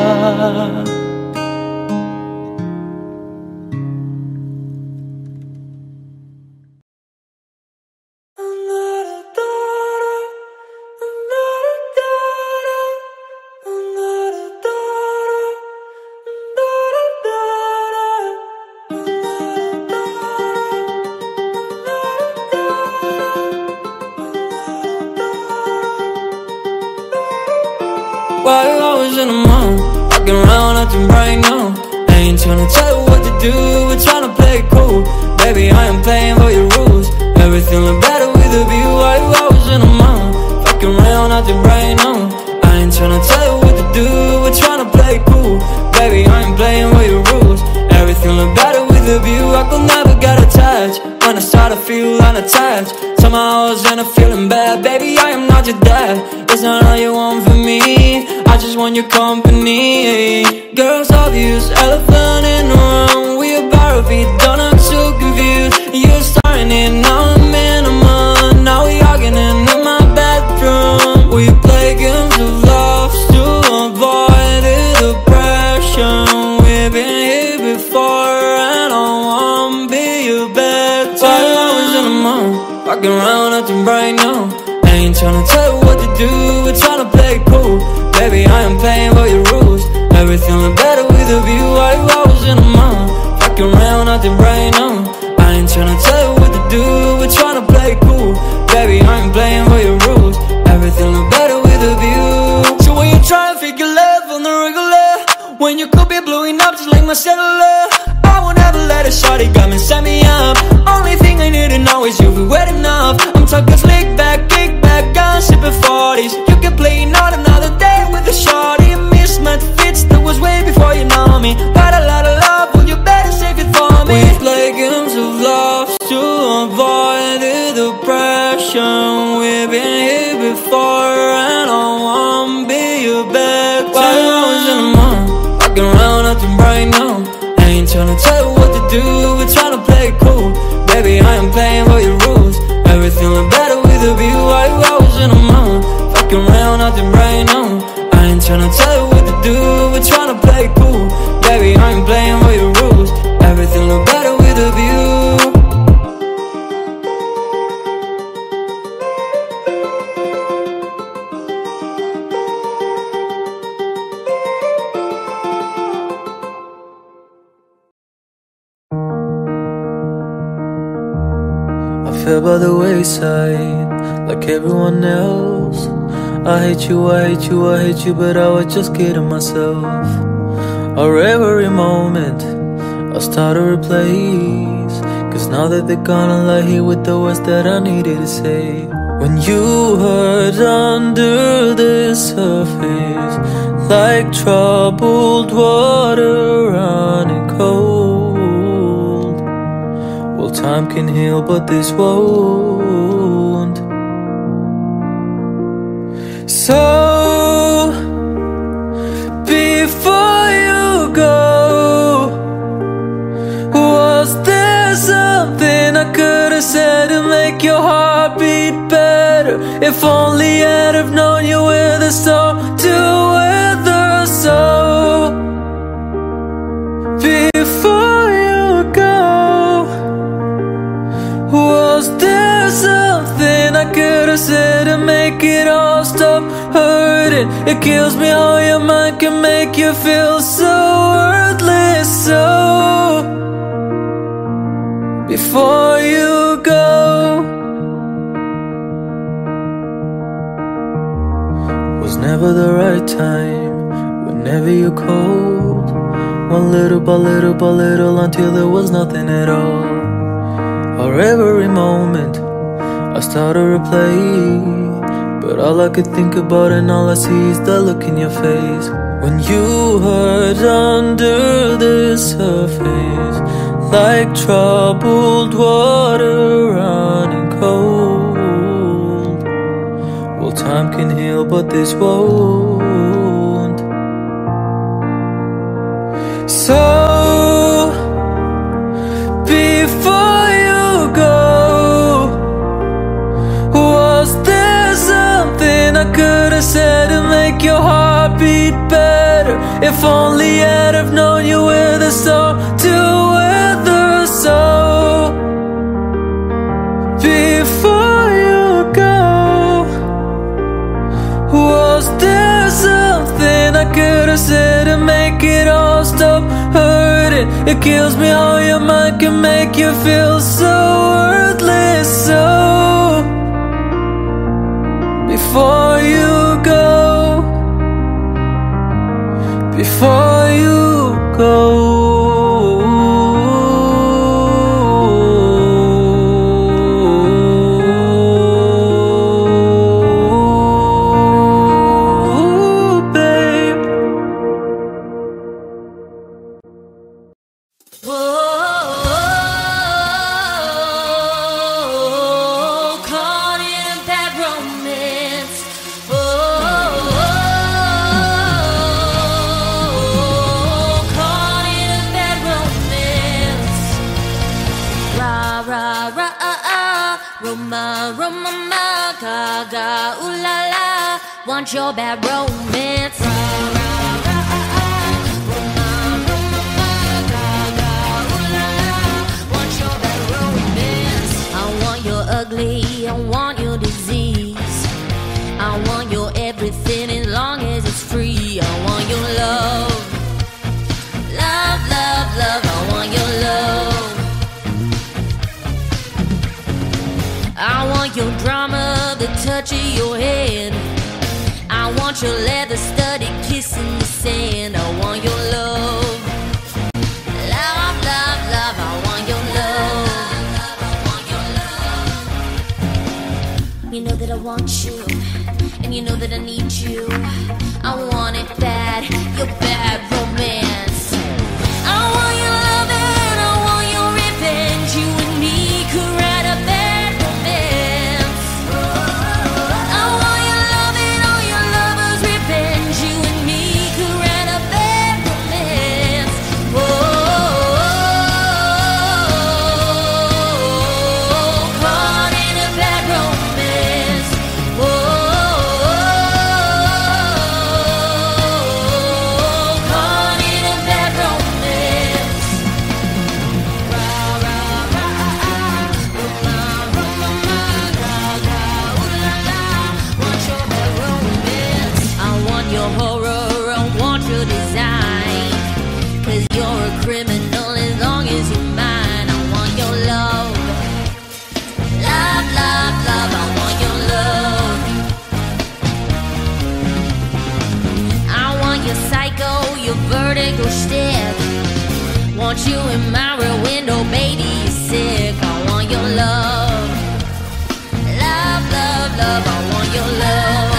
Why you always in the mood? Walking around acting right now. I ain't tryna tell you what to do, we're tryna play it cool. Baby, I am playing for your rules. Everything look better with a view. Why you always in the mood? Walking around acting right now. I ain't tryna tell you what to do, we're tryna play it cool. Baby, I am playing for your rules. Everything look better with a view. I could never get attached. When I start to feel unattached, somehow I was in a feeling bad. Baby, I am not your dad. That's not all you want from me. I just want your company. Girls obvious, elephant in the room. We about to be done, I'm so confused. You're starting it, now I'm in a month. Now we arguing in my bedroom. We play games of love to avoid the depression. We've been here before and I won't be your bed. While I was in the mood, walking around acting right now. I ain't tryna tell you what to do, we're tryna play it cool. Baby, I am playing for your rules. Everything look better with a view. Why you always in the mood? Fucking around acting right now. I ain't tryna tell you what to do, we're tryna play it cool. Baby, I am playing for your rules. Everything look better with a view. So when you try to figure love on the regular, when you could be blowing up just like my cellular, I won't ever let a shorty come and set me up. Only thing I need to know is you'll be wet enough. I'm talking slick back, kick back, gun sipping forties. You can play not another day with a shorty. Mismatch fits, that was way before you know me. Got a lot of love, well you better save it for me. We play games of love to avoid the depression. We've been here before and I won't be your bed. While I was in the mood, walking around acting right now. I ain't tryna tell you what to do, we're tryna play it cool. Baby, I am playing for your rules. Everything look better with a view. Why you always in the mood? Fucking around acting right now. I ain't tryna tell you what to do, we're tryna play it cool. Baby, I ain't playing for your rules. Everything look better with a view. I fell by the wayside, like everyone else. I hate you, I hate you, I hate you, but I was just kidding myself. Or every moment I start to replace, cause now that they're gone I lie here with the words that I needed to say. When you hurt under the surface, like troubled water running cold. Well, time can heal, but this won't. So, before you go, was there something I could have said to make your heart beat better? If only I'd have known you were the storm to weather. So, before you go, was there something I could have said to make it all stop hurting? It kills me how your mind can make you feel so worthless. So, before you go, was never the right time, whenever you called. One little by little by little until there was nothing at all. Or every moment I start to replay, but all I could think about and all I see is the look in your face. When you hurt under the surface, like troubled water running cold. this wound. So before you go, was there something I could have said to make your heart beat better? If only I'd have known you were the soul to weather a soul. Before you go, was there something I could have said to make it all stop hurting? It kills me how your mind can make you feel so worthless. So before you go, before you go, want your bad romance. Want your bad romance. I want your ugly, I want your disease. I want your everything as long as it's free. I want your love, love, love, love. I want your love. I want your drama, the touch of your head. I want your leather studded kiss in the sand. I want your love, love, love, love. I want your love. You know that I want you, and you know that I need you. I want it bad, your bad romance. I want your love and I want your revenge. You and me could write a bad romance. I want your love and all your lovers' revenge. You and me could write a bad romance. Whoa, caught in a bad romance. Whoa, caught in a bad romance. Ra ra ra ah, ra ra ra ra ra ooh la la. Want your bad romance. I want your horror, I want your design. 'Cause you're a criminal as long as you're mine. I want your love, love, love, love. I want your love. I want your psycho, your vertigo step. Want you in my rear window, baby, you're sick. I want your love, love, love, love. I want your love.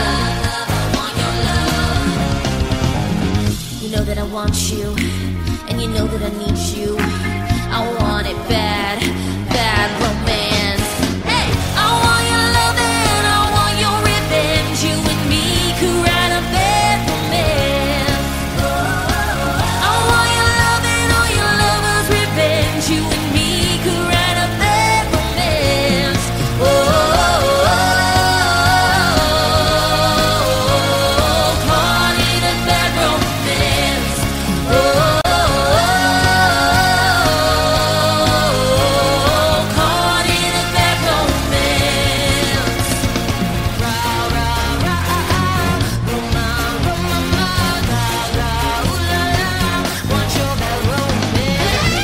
You know that I want you, and you know that I need you. I want it bad, bad romance. Hey, I want your love and I want your revenge. You and me could write a bad romance. I want your love and all your lovers' revenge. You and me could write a bad romance. Oh, caught in a bad romance. Oh, caught in a bad romance. Ra ra ra ah ah, Roma Roma ma ga ga ooh la la. Want your bad romance.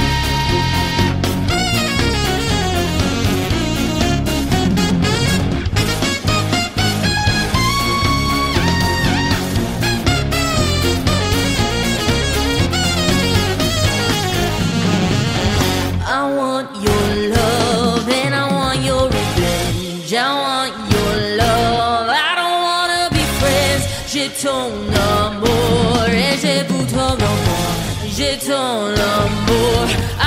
I want your love and I want your revenge. I want your love. I don't wanna be friends. J'ai ton amour et j'ai pour ton amour. J'ai ton amour. I